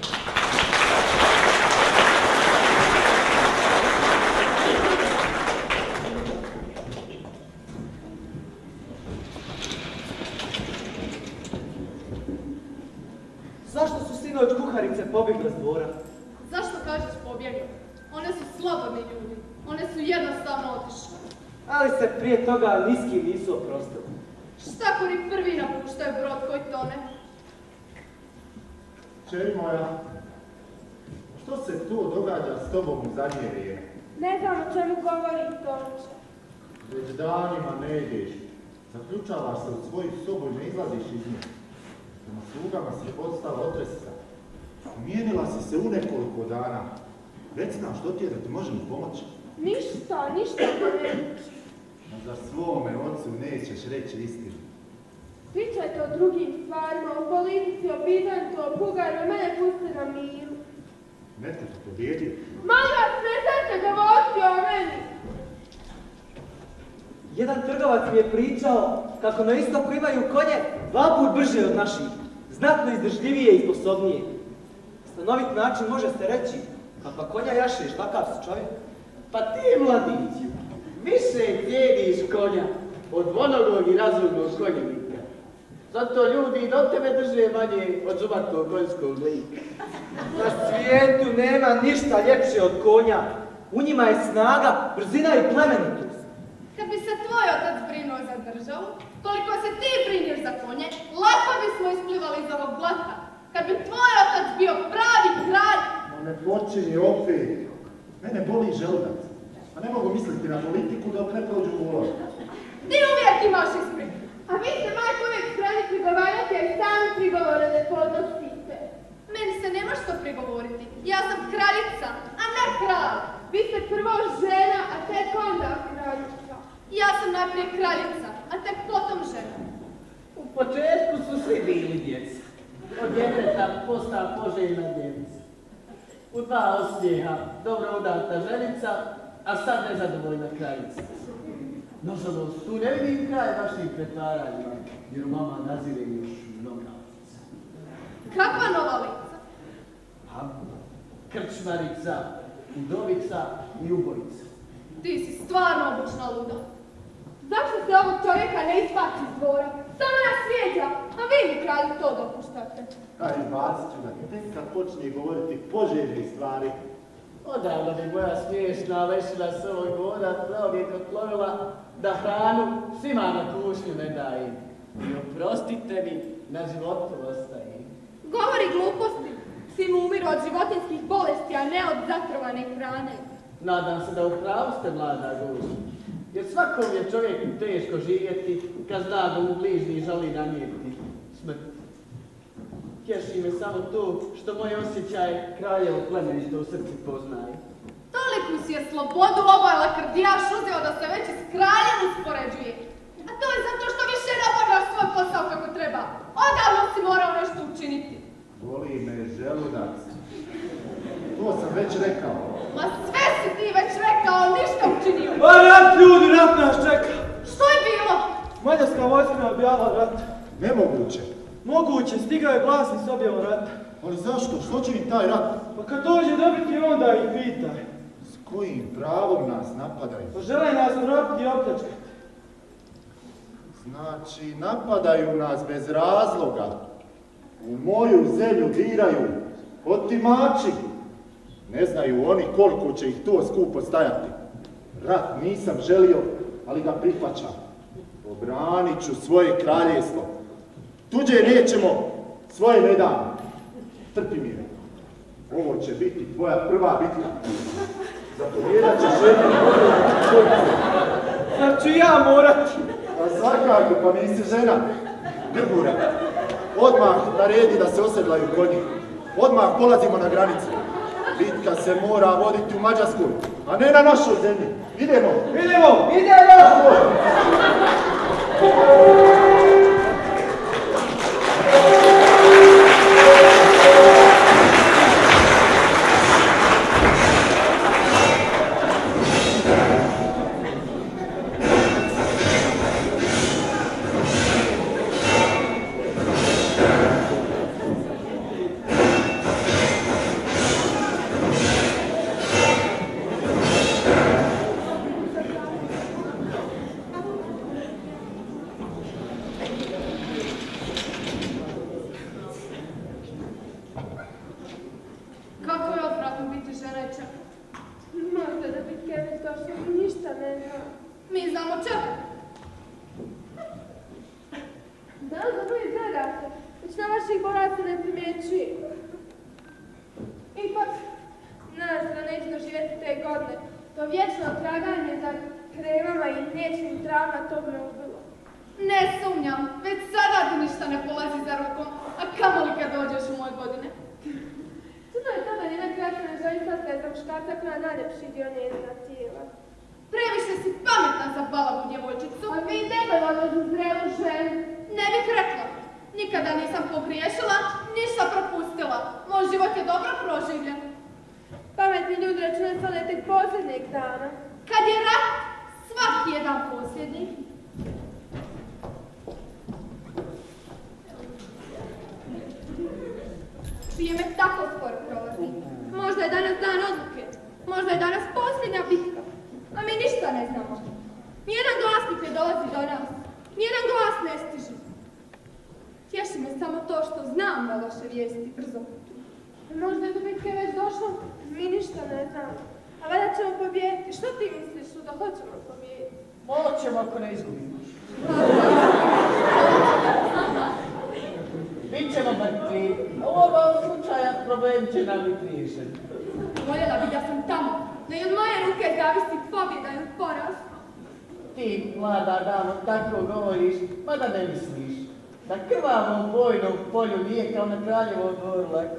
Zašto su sinoć kuharice pobjegle s dvora? Zašto kažeš pobjegli? One su slobodni ljudi. One su jednostavno otišle. Ali se prije toga niski nisu oprostili. Štakori prvi napuštaju brod koji tone. Čeri moja, što se tu događa s tobom u zadnje vrijeme? Ne znam o čemu govori Tonče. Već danima ne ideš. Zaključavaš se u svoju sobu i ne izlaziš iz nje. Prema slugama si postala otresa. Umijenila si se u nekoliko dana. Reci nam što ti je da ti možemo pomoći. Ništa ne reći. Za svome ocu nećeš reći istinu. Pričajte o drugim stvarima, o politici, o Bizantu, o Bugarima, mene pusti na miru. Netko te pobjedio. Molim vas, prestanite govoriti o meni. Jedan trgovac mi je pričao kako na istoku imaju konje 2 put brže od naših, znatno izdržljivije i sposobnije. Stanovit način može se reći, kakva konja jašeš, takav si čovjek. Pa ti, mladiću, više cijeniš konja od dvonogog i razumnog konjenika. Zato ljudi i do tebe drže manje od žubatog konjskog lika. Na svijetu nema ništa ljepše od konja. U njima je snaga, brzina i plemenitost. Kad bi se tvoj otac brinuo za državu, koliko se ti brinješ za konje, lako bismo isplivali iz ovog blata. Kad bi tvoj otac bio pravi kralj... Ne počinji opet. Mene boli želudac. A ne mogu misliti na politiku dok ne prođu u ulog. Ti uvijek imaš ispred. A vi ste majko uvijek spremni prigovarati jer sami prigovore ne podnosite. Meni se nema što prigovoriti. Ja sam kraljica, a ne kralj. Vi ste prvo žena, a tek onda kraljica. Ja sam najprije kraljica, a tek potom žena. U početku su svi bili djeca. Od djeteta posta poželjna djevica. U 2 osmijeha dobro udata ženica, a sad nezadovoljna kraljica. Nažalost, tu ne vidim kraj vaših pretvaranjima, jer mama nazire još mnoga lica. Kakva nova lica? A krčmarica, udovica i ubojica. Ti si stvarno obična luda. Zašto se ovog čovjeka ne izbaci iz dvora? Samo nas svijeđa, a vi mi kralju to dopuštate. Aj, bacit ću ga, tek kad počne govoriti poželjne stvari. Odavno bi moja smiješna lešina s ovog dvora preobijek otplovila da hranu svima na kušnju ne daje. I oprostite mi, na životu ostaje. Govori gluposti. Svi mu umiru od životinskih bolesti, a ne od zatrovane hrane. Nadam se da u pravu ste, mlada gošća. Jer svakom je čovjeku teško živjeti kad zna da mu bližnji želi nanijeti smrt. Tješi me samo to što moj osjećaj kraljevo plemenito u srcu poznaje. Toliku si je slobodu ovaj lakrdijaš uzeo da se već s kraljem uspoređuje. A to je zato što više ne obavljaš svoj posao kako treba. Odavno si morao nešto učiniti. Boli me želudac. To sam već rekao. Ma sve si ti već rekao, ništa učinio. Pa rat, ljudi, rat nas čeka. Što je bilo? Mađarska vojska nam objavila rat. Nemoguće. Moguće, stigao je glasnik s objavom rata. Ali zašto? Što će im taj rat? Pa kad dođe dobiti onda ih pitaj. S kojim pravom nas napadaju? Pa žele nas uropiti i opljačkati. Znači, napadaju nas bez razloga. U moju zemlju diraju otimači. Ne znaju oni koliko će ih to skupo stajati. Rat nisam želio, ali ga prihvaćam. Obranit ću svoje kraljevstvo. Tuđe nećemo, svoje ne dam. Trpi mi. Ovo će biti tvoja prva bitka. Zapovjedat ćeš jednom Zar ću ja morati? Pa svakako, pa nisi žena. Grgura, odmah naredi da se osedlaju konji. Odmah polazimo na granicu. Bitka se mora voditi u Mađarskoj, a ne na našoj zemlji. Idemo! Idemo! Idemo! Većina vaših boraca ne primjećuje. Ipak, nadam se da neću doživjeti te godine. To vječno traganje za kremama i mliječnim travama, to bi me ubilo. Ne sumnjam, već sada ti ništa ne polazi za rukom, a kamoli kad dođeš u moje godine. Čudno je to da njena kratka ne želi sastaje za muškarca koja najljepši dio njezina tijela. Previše si pametna za balavu djevojčicu. A vi debelano za zrelu ženu. Ne bih rekla. Nikada nisam pogriješila, ništa propustila. Moj život je dobro proživljen. Pametni ljudi računaju sada tek posljednjeg dana. Kad je rat, svaki je dan posljednji. Vrijeme tako skoro prolazi. Možda je danas dan odluke. Možda je danas posljednja bitka. A mi ništa ne znamo. Nijedan glasnik ne dolazi do nas. Nijedan glas ne stiže. Tješi me samo to što znam da loše vijesti brzo putuju. Možda je do bitke već došlo? Mi ništa ne znamo. A valjda ćemo pobijediti. Što ti misliš da hoćemo pobijediti? Moćemo ako ne izgubimo. Bićemo mrtvi. U ovom slučaju problem će nam biti riješen. Voljela bi da sam tamo, da i od moje ruke zavisi pobjeda ili poraz. Ti, mlada damo, tako govoriš, mada ne misliš. Na krvavom vojnom polju nije kao na kraljevom dvoru lako.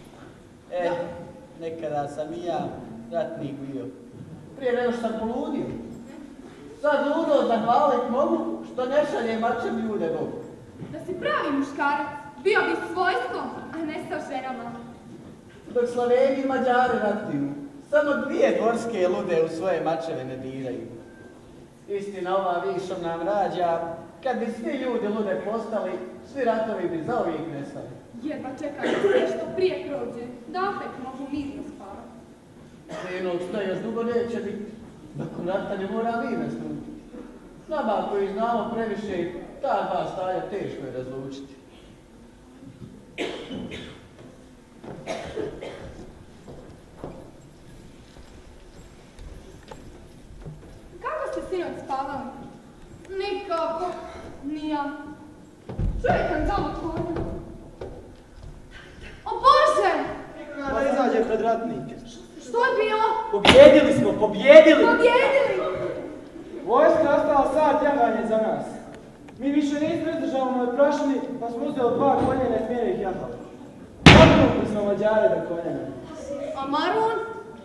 Nekada sam i ja ratnik bio. Prije nego što sam poludio. Sad ludo zahvalit mogu što ne šalje mačem ljude Bogu. Da si pravi muškarac, bio bi s vojskom, a ne sa ženama. Dok Slaveni i Mađari ratuju, samo dvije dvorske lude u svoje mačeve ne diraju. Istina, ova višom nam rađa, kad bi svi ljudi lude postali, svi ratovi bi zauvijek nestali. Jedva čekam da sve što prije prođe, da opet mogu mirno spavati. Jednog što još dugo neće biti, nakon rata ne mora mir nastupiti. Nama koji znamo previše, ta dva stanja teško je razlučiti. Kako ste sinoć spavali? Nikako, ni ja. Čekam tamo konja. O Bože! Da izađe pred ratnike. Što je bilo? Pobjedili smo, pobjedili! Pobjedili! Vojska je ostala sat jahanje za nas. Mi više nismo izdržali moje prašini, pa smo uzeli 2 konja i ne smjeli ih jahali. Odnukli smo Mađare do konjana. A Marun?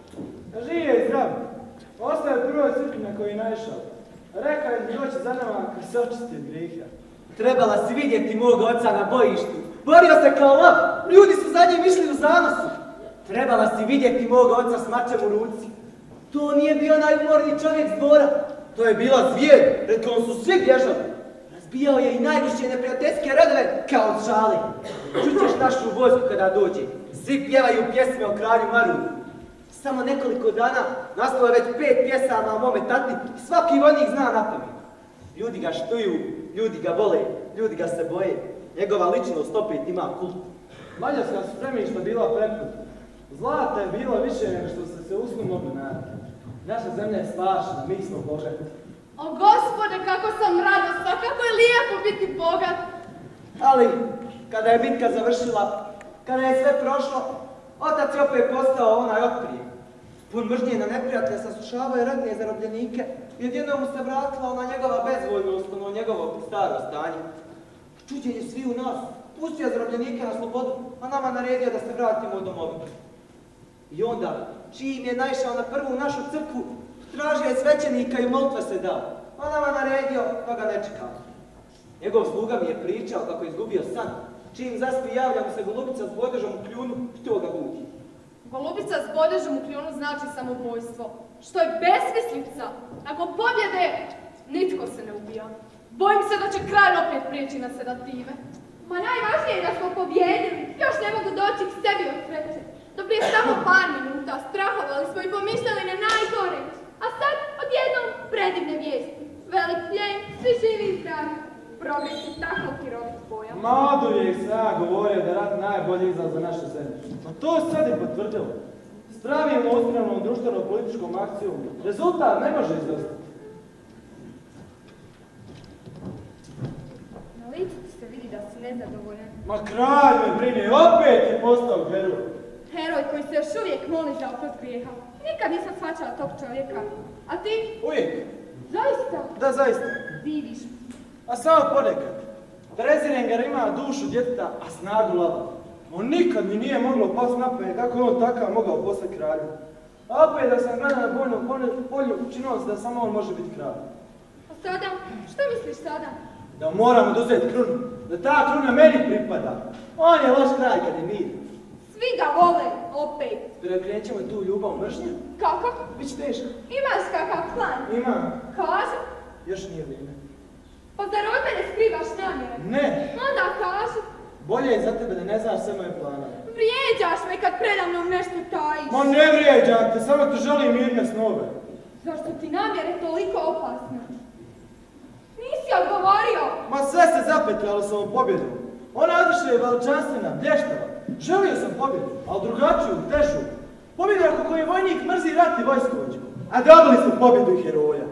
Živ je i zdrav. Ostao je prvoj crkvi na koji je naišao. Rekao je da doći za nama kad se očisti od grijeha. Trebala si vidjeti mog oca na bojištu. Borio se kao lav, ljudi su za njim išli u zanosu. Trebala si vidjeti mog oca s mačem u ruci. To nije bio najumorniji čovjek s dvora. To je bila zvijer, pred kojom su svi bježali. Razbijao je i najviše neprijateljske redove kao od šale. Čućeš našu vojsku kada dođe. Svi pjevaju pjesme o kralju Marunu. Samo nekoliko dana nastalo je već 5 pjesama o mome tati i svaki vojnik zna napamet. Ljudi ga štuju, ljudi ga vole, ljudi ga se boje. Njegova ličnost opet ima kult. Mađarska spremišta bila prepuna. Zlata je bilo više nego što ste se usnu mogli nadati. Naša zemlja je spašena, mi smo bogati. O Gospode, kako sam radosna, kako je lijepo biti bogat. Ali, kada je bitka završila, kada je sve prošlo, otac je opet postao onaj otprije. Pun mržnje na neprijatelja saslušavao je ratne zarobljenike i odjednom mu se vratila ona njegova bezvoljnost, ono njegovo staro stanje. Čuđenje svi u nas, pustio zarobljenike na slobodu, a nama naredio da se vratimo u domovinu. I onda, čim je naišao na prvu našu crkvu, tražio je svećenika i molitve se dao, a nama naredio da ga ne čekamo. Njegov sluga mi je pričao kako je izgubio san. Čim zaspi javlja mu se golubica s bodežom u kljunu, što ga budi. Golubica s bodežom u kljunu znači samoubojstvo, što je besmislica. Nakon pobjede nitko se ne ubija. Bojim se da će kralj opet prijeći na sedative. Ma najvažnije je da smo pobjedili. Još ne mogu doći k sebi od sreće. Do prije samo par minuta strahovali smo i pomišljali na najgore. A sad odjednom predivne vijesti. Velik pljen, svi živi i zdravi. Probaj se tako kirovit pojam. Ma oduvijek se ja govorio da je rat najbolji izlaz za našu zemlju. Ma to sad je potvrdilo. S pravim ustrajnom društveno-političkom akcijom rezultat ne može izostati. Na licu ti se vidi da si nezadovoljan. Ma kralj me brine, opet je postao heroj. Heroj koji se još uvijek moli za oprost grijeha. Nikad nisam shvaćala tog čovjeka. A ti? Uvijek. Zaista? Da, zaista. Diviš. A samo ponekad. Prezirengar ima dušu djeteta, a snagu lava. On nikad mi nije moglo past na pamet kako je on takav mogao postati kralju. A opet da sam gledao na bojnom polju, učinilo se da samo on može biti kralj. A sada? Što misliš sada? Da moram oduzeti krunu, da ta kruna meni pripada. On je loš kralj kad je mir. Svi ga vole, opet. Prekrenut ćemo tu ljubav mržnje? Kako? Biće teško. Imaš kakav plan? Imam. Kaži. Još nije vrijeme. Pa zar od mene skrivaš namjere? Ne. Onda kaži. Bolje je za tebe da ne znaš sve moje planove. Vrijeđaš me kad predamnom nešto tajiš. Ma ne vrijeđam te, samo ti želim mirne snove. Zašto ti namjere toliko opasne? Nisi odgovorio. Ma sve se zapetljalo sam o pobjedu. Ona odlična je veličanstvena, blještava. Želio sam pobjedu, ali drugačiju, težu. Pobjedu ako koji vojnik mrzi rat i vojskovođu. A dobili smo pobjedu i heroja.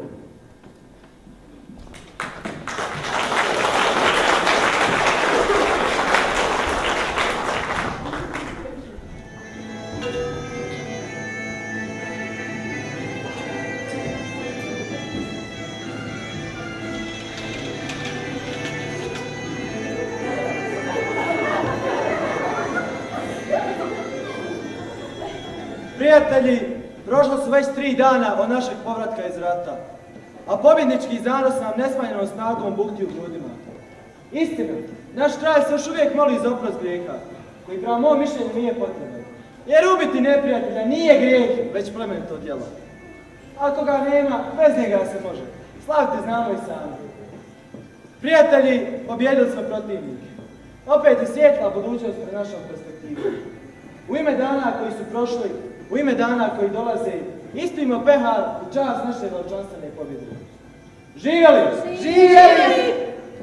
Prijatelji, prošlo su već 3 dana od našeg povratka iz rata, a pobjednički zanos nam nesmanjenom snagom bukti u grudima. Istina, naš kralj se još uvijek moli za oprost grijeha, koji prema mom mišljenju nije potreban. Jer ubiti neprijatelja nije grijeh, već plemenito djelo. Ako ga nema, bez njega se može. Slaviti znamo i sami. Prijatelji, pobjedili smo protivnike. Opet je svjetla budućnost pred našom perspektivom. U ime dana koji su prošli, u ime dana koji dolaze, ispijmo pehar u čast naše veličanstvene pobjede. Živjeli! Živjeli!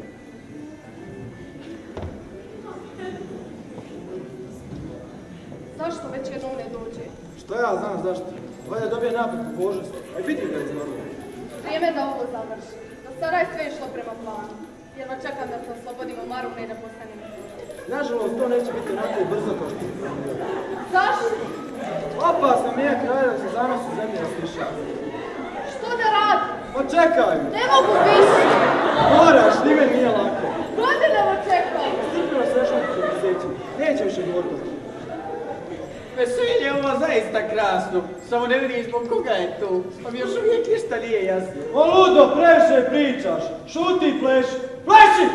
Zašto već jednom ne dođe? Što ja znam zašto? Valjda dobije napad po božnosti, a vidi ga iznorno. Vrijeme da ovo završi. Do sada je sve išlo prema planu. Jedva čekam da se oslobodimo Marune i da postanemo. Nažalost, to neće biti onako brzo kao što je planirao. Zašto? Opasno mi je kraj da se zanos u zemlji rasliša. Što da radim? Počekaj! Ne mogu više! Moraš, njime nije lako. Godinama čekam! Strpno srećno ti mjeseci, neće više gotovo. Veselje je ovo zaista krasno, samo ne vidim zbog koga je tu, pa mi još uvijek ništa nije jasno. O ludo, previše pričaš, šuti i pleši, pleši!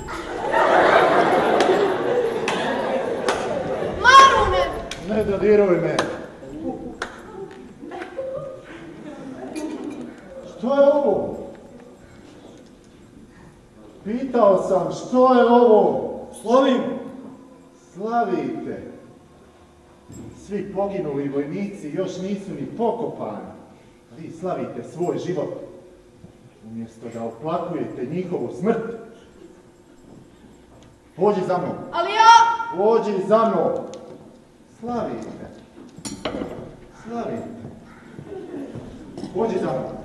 Marune! Ne dodiruj me. Što je ovo? Pitao sam što je ovo? Slovim! Slavite. Svi poginuli vojnici još nisu ni pokopani. Vi slavite svoj život. Umjesto da oplakujete njihovu smrt. Pođi za mnom. Ali ja... Pođi za mnom. Slavite. Slavite. Pođi za mnom.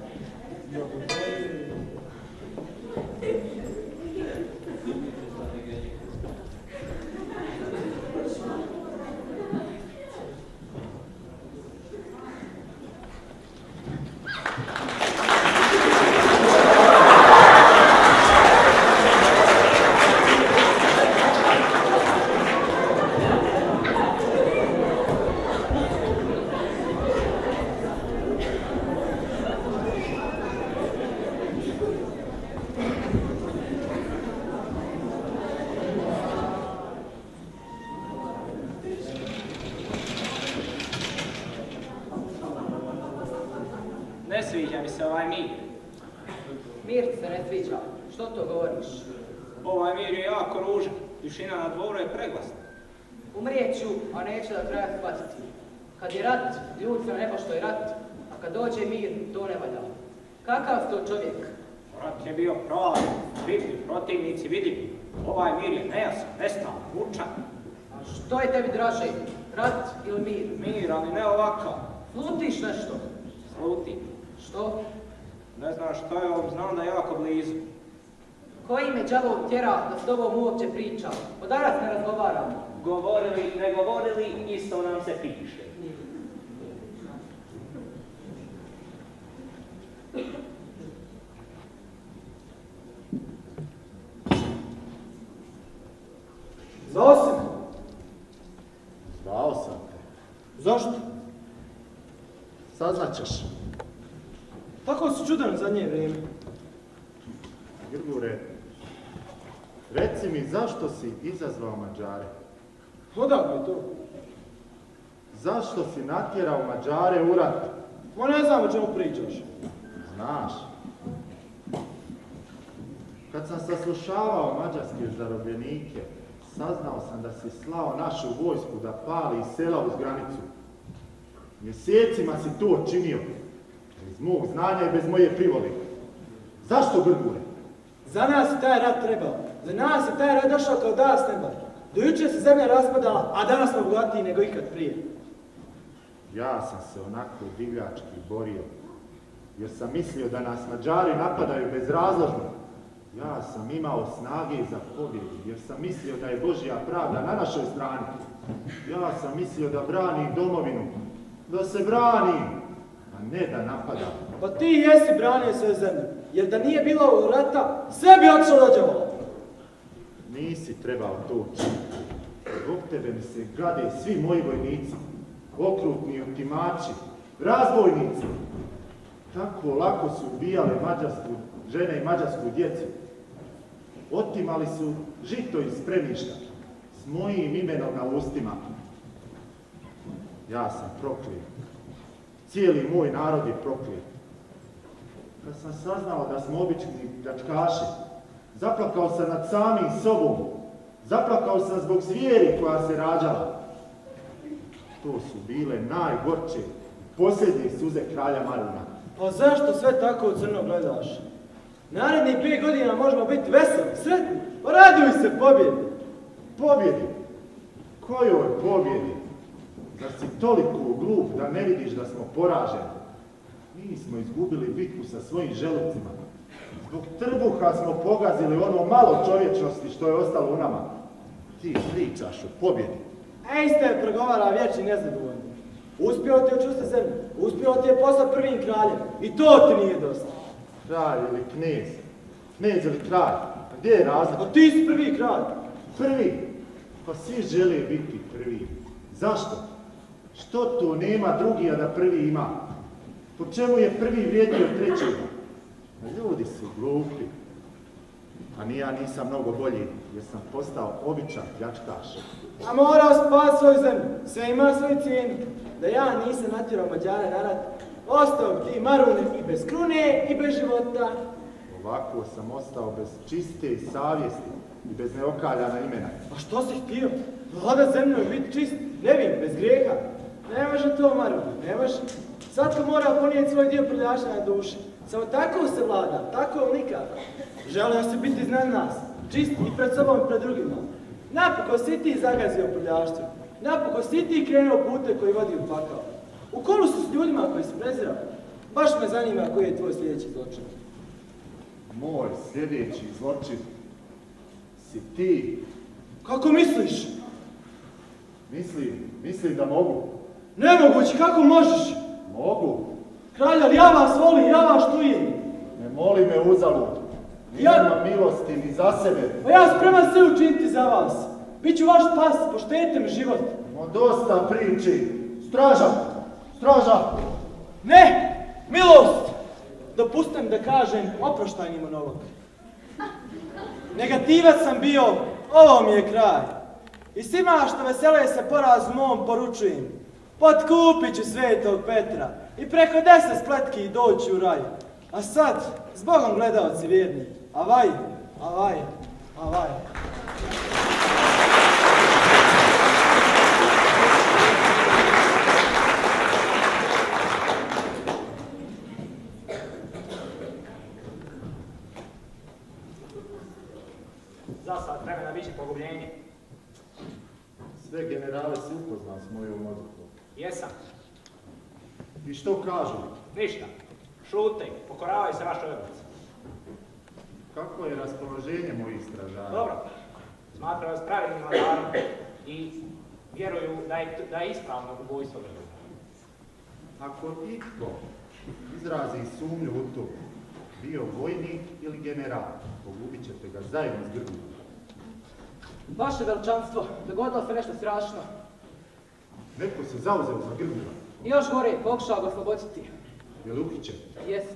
Ne sviđa mi se ovaj mir. Mir ti se ne sviđa. Što to govoriš? Ovaj mir je jako ružan. Tišina na dvoru je preglasna. Umrijeću, a neću da kraja shvatiti. Kad je rat, ljudi se nebo što je rat, a kad dođe mir, to ne valja. Kakav si to čovjek? Rat je bio pravi, bitni protivnici vidljivi. Ovaj mir je nejasan, nestalan, mučan. A što je tebi draže? Rat ili mir? Mir, ali ne ovakav. Slutiš nešto? Sluti. Što? Ne znam što je, ali znam da je jako blizu. Koji me đavo tjera da s tobom uopće pričam? Od danas ne razgovaramo. Govorili, ne govorili, isto nam se piše. Zvao si me? Zvao sam te. Zašto? Saznaćeš. Tako si čudan zadnje vrijeme. Grgure, reci mi zašto si izazvao Mađare? Odakle je to? Zašto si natjerao Mađare u rat? Ma ne znam o čemu pričaš. Znaš. Kad sam saslušavao mađarske zarobljenike, saznao sam da si slao našu vojsku da pali iz sela uz granicu. Mjesecima si to činio. Iz mog znanja i bez moje privole. Zašto, Grgure? Za nas je taj rat trebao. Za nas je taj rat došao kao da s neba. Do jučer se zemlja raspadala, a danas smo bogatiji nego ikad prije. Ja sam se onako divljački borio, jer sam mislio da nas Mađari napadaju bezrazložno. Ja sam imao snage za pobjedu, jer sam mislio da je Božja pravda na našoj strani. Ja sam mislio da branim domovinu, da se branim, a ne da napadam. Pa ti jesi branio svoju zemlju, jer da nije bilo rata, sve bi otišlo dođevalo. Nisi trebao to učiniti. Zbog tebe mi se gade svi moji vojnici, okrutni otimači, razbojnici. Tako lako su ubijale mađarsku žene i mađarsku djecu. Otimali su žito iz spremišta s mojim imenom na ustima. Ja sam proklet. Cijeli moj narod je proklet. Kad sam saznao da smo obični pljačkaši, zaplakao sam nad samim sobom. Zaplakao sam zbog zvijeri koja se rađala. To su bile najgorče, posljednje suze kralja Maruna. Pa zašto sve tako crno gledaš? Narednih 5 godina možemo biti veseli, sretni, pa raduj se pobjedi. Pobjedi? Kojoj pobjedi? Zar si toliko glup da ne vidiš da smo poraženi? Mi smo izgubili bitku sa svojim želucima. Zbog trbuha smo pogazili ono malo čovječnosti što je ostalo u nama. Ti pričaš o pobjedi. Ej ste progovara vječni nezadovoljni. Uspio ti očusti zemlju, uspio ti je postati prvim kraljem. I to ti nije dosta. Kralj ili knez? Knez ili kralj? Pa gdje je razlika? Pa ti si prvi kralj. Prvi? Pa svi žele biti prvi. Zašto? Što to nema drugi, a da prvi ima? Po čemu je prvi vrijedio trećega? Ljudi su glupi. A ni ja nisam mnogo bolji, jer sam postao običan pljačkaš. A morao spati svoju zemlju, sve ima svoju cijenu. Da ja nisam natjerao Mađare na rat, ostao bi ti Marune i bez krune i bez života. Ovako sam ostao bez čiste savjesti i bez neokaljana imena. A što si htio? Vlada zemlju i biti čist, nevin, bez grijeha. Ne može to, Marune, ne može. Svatko mora ponijeti svoj dio prljaša na duši. Samo tako se vlada, tako nikako. Želio si biti iznad nas, čist i pred sobom i pred drugima. Napokon si ti zagazio prljaštvo. Napokon si ti krenuo pute koji vodi u pakao. U kolu su s ljudima koji si prezirao. Baš me zanima koji je tvoj sljedeći zločin. Moj sljedeći zločin si ti. Kako misliš? Mislim da mogu. Nemoguće, kako možeš? Mogu. Kralj, ali ja vas volim, ja vas štujem. Ne moli me uzalud. Nema milosti ni za sebe. Pa ja spreman sve učiniti za vas. Biću vaš pas, poštedite mi život. No dosta priči. Straža! Straža! Ne! Milost! Dopustim da kažem oproštajni monolog. Negativac sam bio, ovo mi je kraj. I svima što vesele se porazu mom poručujem. Potkupit ću Svetog Petra i preko 10 spletki doći u raj. A sad, zbogom gledalci vjerni, avaj, avaj, avaj. Za sad vremena biće pogubljenje. Sve generale si upoznao s mojom odlukom. Jesam. I što kažu? Ništa. Šute, pokoravaju se vašoj odluci. Kako je raspoloženje mojih stražara? Dobro, smatraju vas pravilnim vladarom i vjeruju da je ispravno ubojstvo Grgura. Ako itko izrazi sumnju u to, bio vojnik ili general, pogubit ćete ga zajedno s Grgurom. Vaše veličanstvo, dogodilo se nešto strašno. Neko se zauzeo za Grgura. I još gore, pokušao ga osloboditi. Je li uhićen? Jest.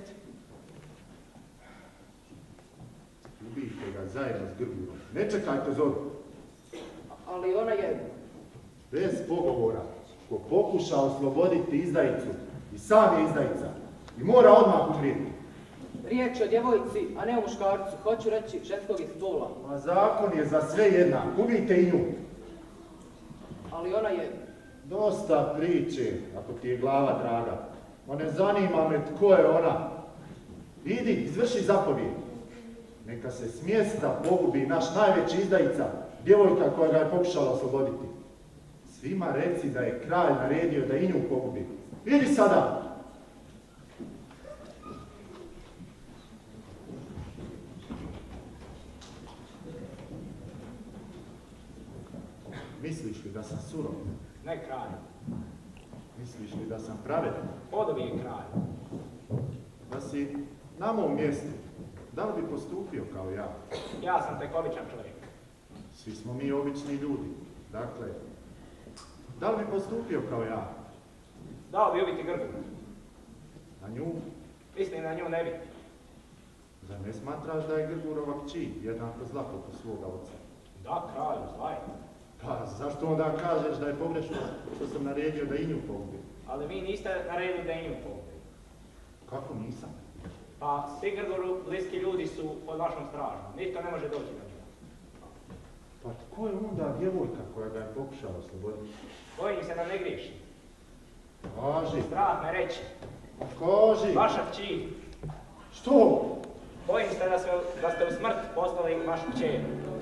Ubijte ga zajedno s Grgurom. Ne čekajte zoru. Ali ona je... Bez pogovora. Ko pokuša osloboditi izdajicu i sam je izdajica i mora odmah umrijeti. Riječ je o djevojci, a ne o muškarcu. Hoću reći ženskog iz spola. A zakon je za sve jednak. Ubijte i nju. Ali ona je... Dosta priče, ako ti je glava draga. Ma ne zanima me tko je ona. Idi, izvrši zapovijed. Neka se s mjesta pogubi naš najveći izdajica, djevojka koja ga je pokušala osloboditi. Svima reci da je kralj naredio da i nju pogubi. Idi sada! Misliš li da sam surov? Ne kralj. Misliš li da sam pravedan? Odovi je kralj. Da si na mom mjestu, da li bi postupio kao ja? Ja sam tek običan čovjek. Svi smo mi obični ljudi. Dakle, da li bi postupio kao ja? Dao bi ubiti Grgura. A nju? Mislim da nju ne bi. Zar ne smatraš da je Grgurova kći jednako zla poput svoga oca? Da, kralju, zla je. Pa zašto onda kažeš da je pogrešno što sam naredio da i nju pogubim? Ali vi niste naredili da i nju pogubim. Kako nisam? Pa svi Grguru bliski ljudi su pod vašom stražom. Nitko ne može doći do nju. Pa tko je onda djevojka koja ga je pokušala osloboditi? Bojim se da ne griješi. Kaži. Strah me reći. Kaži. Vaša kći. Što? Bojim se da ste u smrt poslali vašu kćer.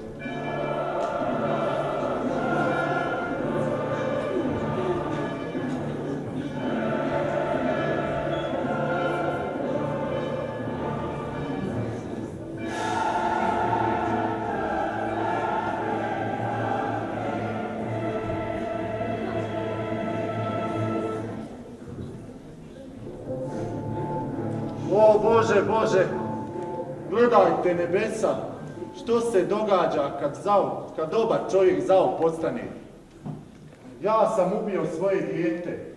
O Bože, Bože, gledajte nebesa, što se događa kad dobar čovjek zao postane. Ja sam ubio svoje dijete.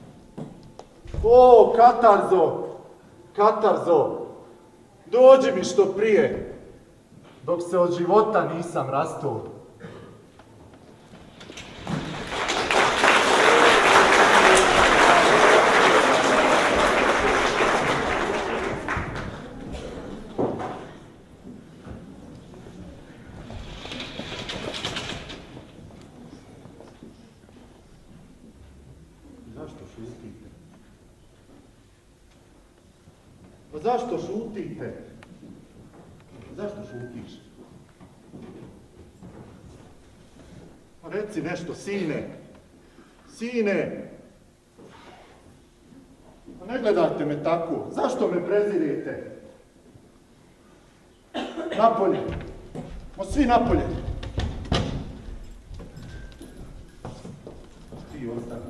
O, Katarzo, Katarzo, dođi mi što prije, dok se od života nisam rastao. Zašto šutite? Zašto šutiš? Reci nešto, sine. Sine! Ne gledajte me tako. Zašto me prezirete? Napolje. Svi napolje. Ti ostani.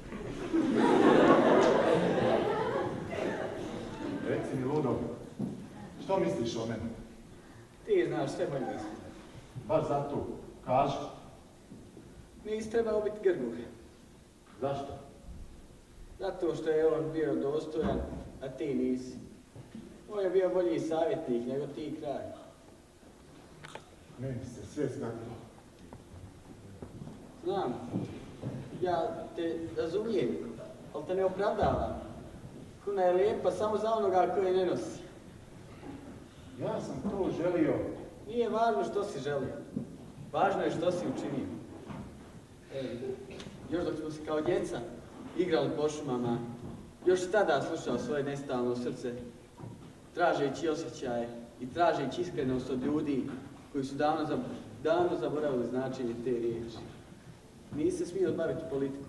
Reci mi, ludo, što misliš o mene? Ti znaš sve moje misli. Baš zato, kaži. Nisi trebao biti Grgur. Zašto? Zato što je on bio dostojan, a ti nisi. On je bio bolji savjetnik nego ti kralj. Meni se sve zgadilo. Znam, ja te razumijem, ali te ne opravdavam. Kuna je lijepa samo za onoga koji ne nosi. Ja sam to želio. Nije važno što si želio. Važno je što si učinio. Još dok smo se kao djeca igrali po šumama, još tada slušao svoje nestalno srce, tražeći osjećaje i tražeći iskrenost od ljudi koji su davno zaboravili značenje te riječi. Nisi se smio baviti politiku.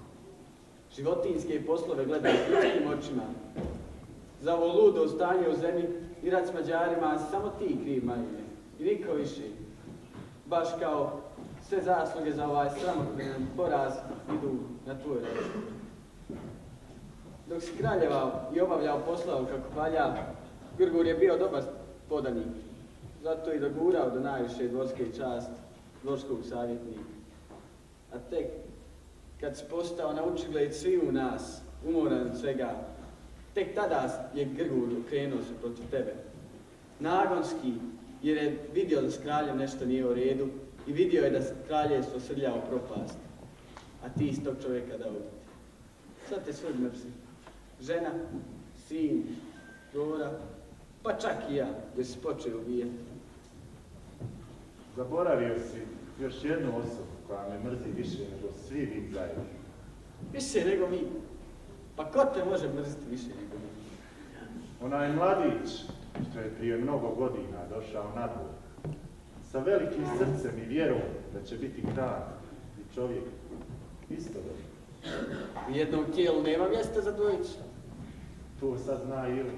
Životinjske poslove gledati ljudskim očima. Za ovo ludo stanje u zemlji i rat s Mađarima, samo ti kriv, Marine, i niko više. Baš kao sve zasluge za ovaj sramotan poraz idu na tvoj račun. Dok si kraljevao i obavljao poslao kako valja, Grgur je bio dobar podanik. Zato i dogurao do najviše dvorske časti, dvorskog savjetnika. A tek kad si postao na učigled svi u nas, umoran od svega, tek tada je Grgur okrenuo se protiv tebe. Nagonski, jer je vidio da s kraljem nešto nije u redu i vidio je da kraljevstvo srlja u propast. A ti iz tog čovjeka da ubiti. Sad te svoj mrzi. Žena, sin, Dora, pa čak i ja, gdje si počeo ubijeti. Zaboravio si još jednu osobu koja me mrzi više nego svi vi zajedno. Više nego mi. Pa ko te može mrziti više nego mi? Onaj mladić što je prije mnogo godina došao na dvor, sa velikim srcem i vjerom da će biti kralj i čovjek, isto dobro. U jednom tijelu nema mjesta za dvojicu. To sad zna ili.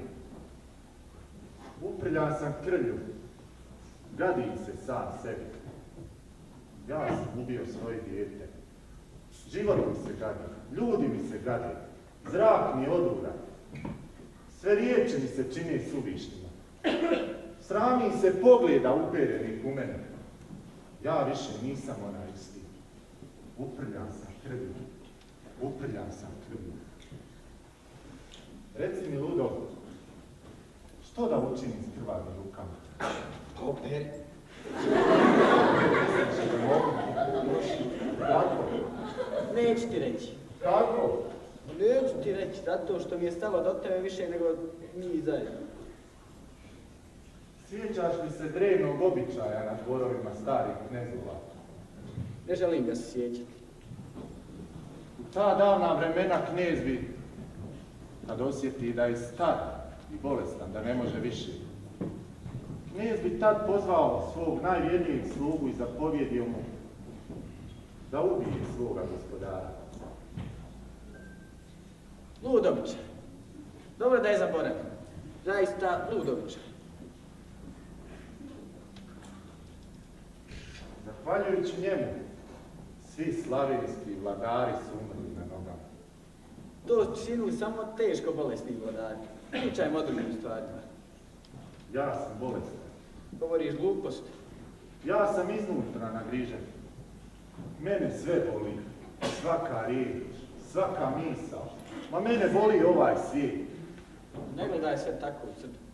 Uprljan sam krlju, gadim se sam sebi. Ja sam ubio svoje dijete. Život mi se gadi, ljudi mi se gade, zrak mi odura. Sve riječi mi se čine suvišnjima. Srami se pogleda uperenih u mene. Ja više nisam onaj isti. Uprljan sam krvju. Uprljan sam krvju. Reci mi, Ludo, što da učinim s krvavim rukama? Operi. Kako? Neću ti reći. Kako? Neću ti reći, zato što mi je stalo do tebe više nego mi zajedno. Sjećaš li se drevnog običaja na dvorovima starih knezova? Ne želim ga se sjećati. U ta davna vremena knez bi, kad osjeti da je star i bolestan, da ne može više, knez bi tad pozvao svog najvjernijeg slugu i zapovjedio mu da ubije svoga gospodara. Ludovića. Dobro da je zaboravio. Zaista Ludovića. Zahvaljujući njemu, svi slavenski vladari su umrli na nogama. To činili samo teško bolesni vladari. Pričajmo o drugim stvarima. Ja sam bolestan. Govoriš glupost. Ja sam iznutra nagrižen. Mene sve boli. Svaka riječ, svaka misao. Ma mene boli ovaj svijet. Ne gledaj sve tako u crtu.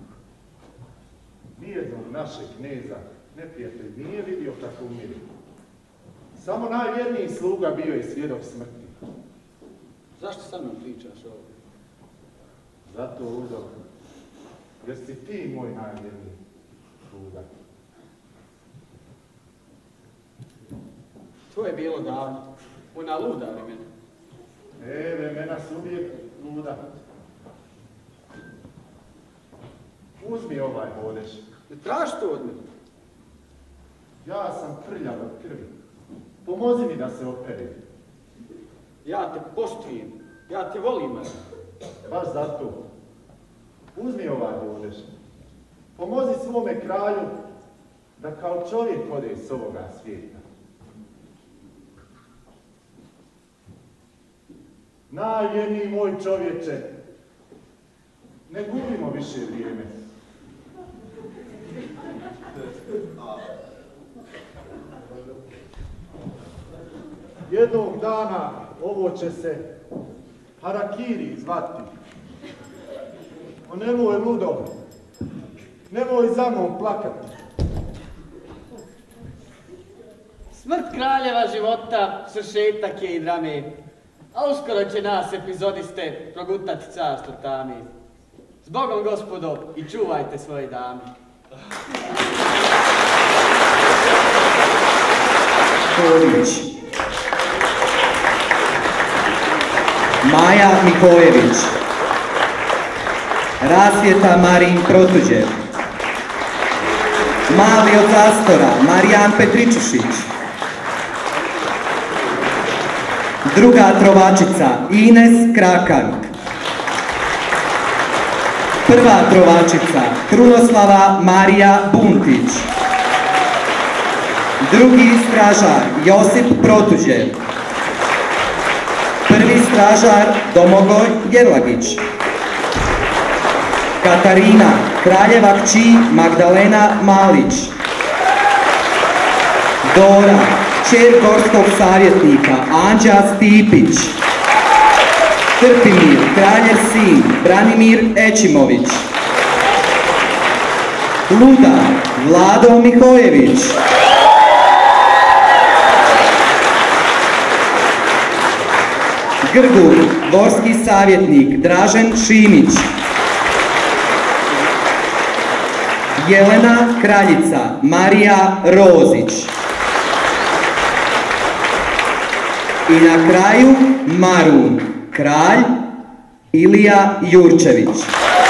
Nijednog našeg kneza neprijatelj nije vidio kako umiri. Samo najvjerniji sluga bio je svjedok smrti. Zašto sa mnom pričaš ovo? Zato, Ludo, jer si ti moj najvjerniji sluga. To je bilo davno. Ona luda vremena. Vremena su uvijek luda. Uzmi ovaj bodeš. Ne traži to od mene. Ja sam prljav od krvi. Pomozi mi da se operim. Ja te poštujem. Ja te volim, Marija. Baš zato. Uzmi ovaj bodeš. Pomozi svome kralju da kao čovjek ode s ovoga svijeta. Najvjerniji moj čovječe, ne gubimo više vrijeme. Jednog dana ovo će se harakiri zvati. O nemoj, Ludo, nemoj za mnom plakati. Smrt kraljeva života, sršetak je i drame, a uskoro će nas epizodiste progutati carstvo tame. Zbogom, gospodo, i čuvajte svoje dame. Mikojević. Maja Mikojević. Rasvjeta Marin Protuđev. Mali od zastora Marijan Petričušić. Druga trovačica Ines Krakan. Prva trovačica Krunoslava Marija Buntić. Drugi stražar Josip Protuđev. Prvi stražar Domagoj Jerlagić. Katarina Kraljeva kći Magdalena Malić. Dora kćer gorskog savjetnika Anđa Stipić. Trpimir Kraljev sin Branimir Ećimović. Luda Vlado Mihojević. Grgur gorski savjetnik Dražen Šimić. Jelena Kraljica Marija Rozić. I na kraju Marun Kralj Ilija Jurčević.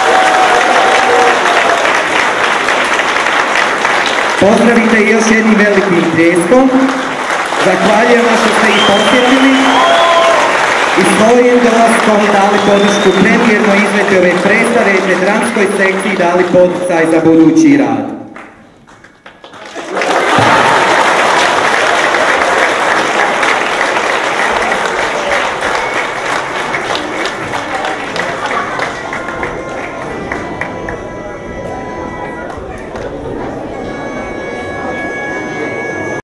Pozdravite još jednim velikim pljeskom. Zahvaljujem vas što ste ih posjetili i svojim dolaskom dali podršku premijerno izvedbi ove predstave te dramskoj sekciji dali poticaj za budući rad.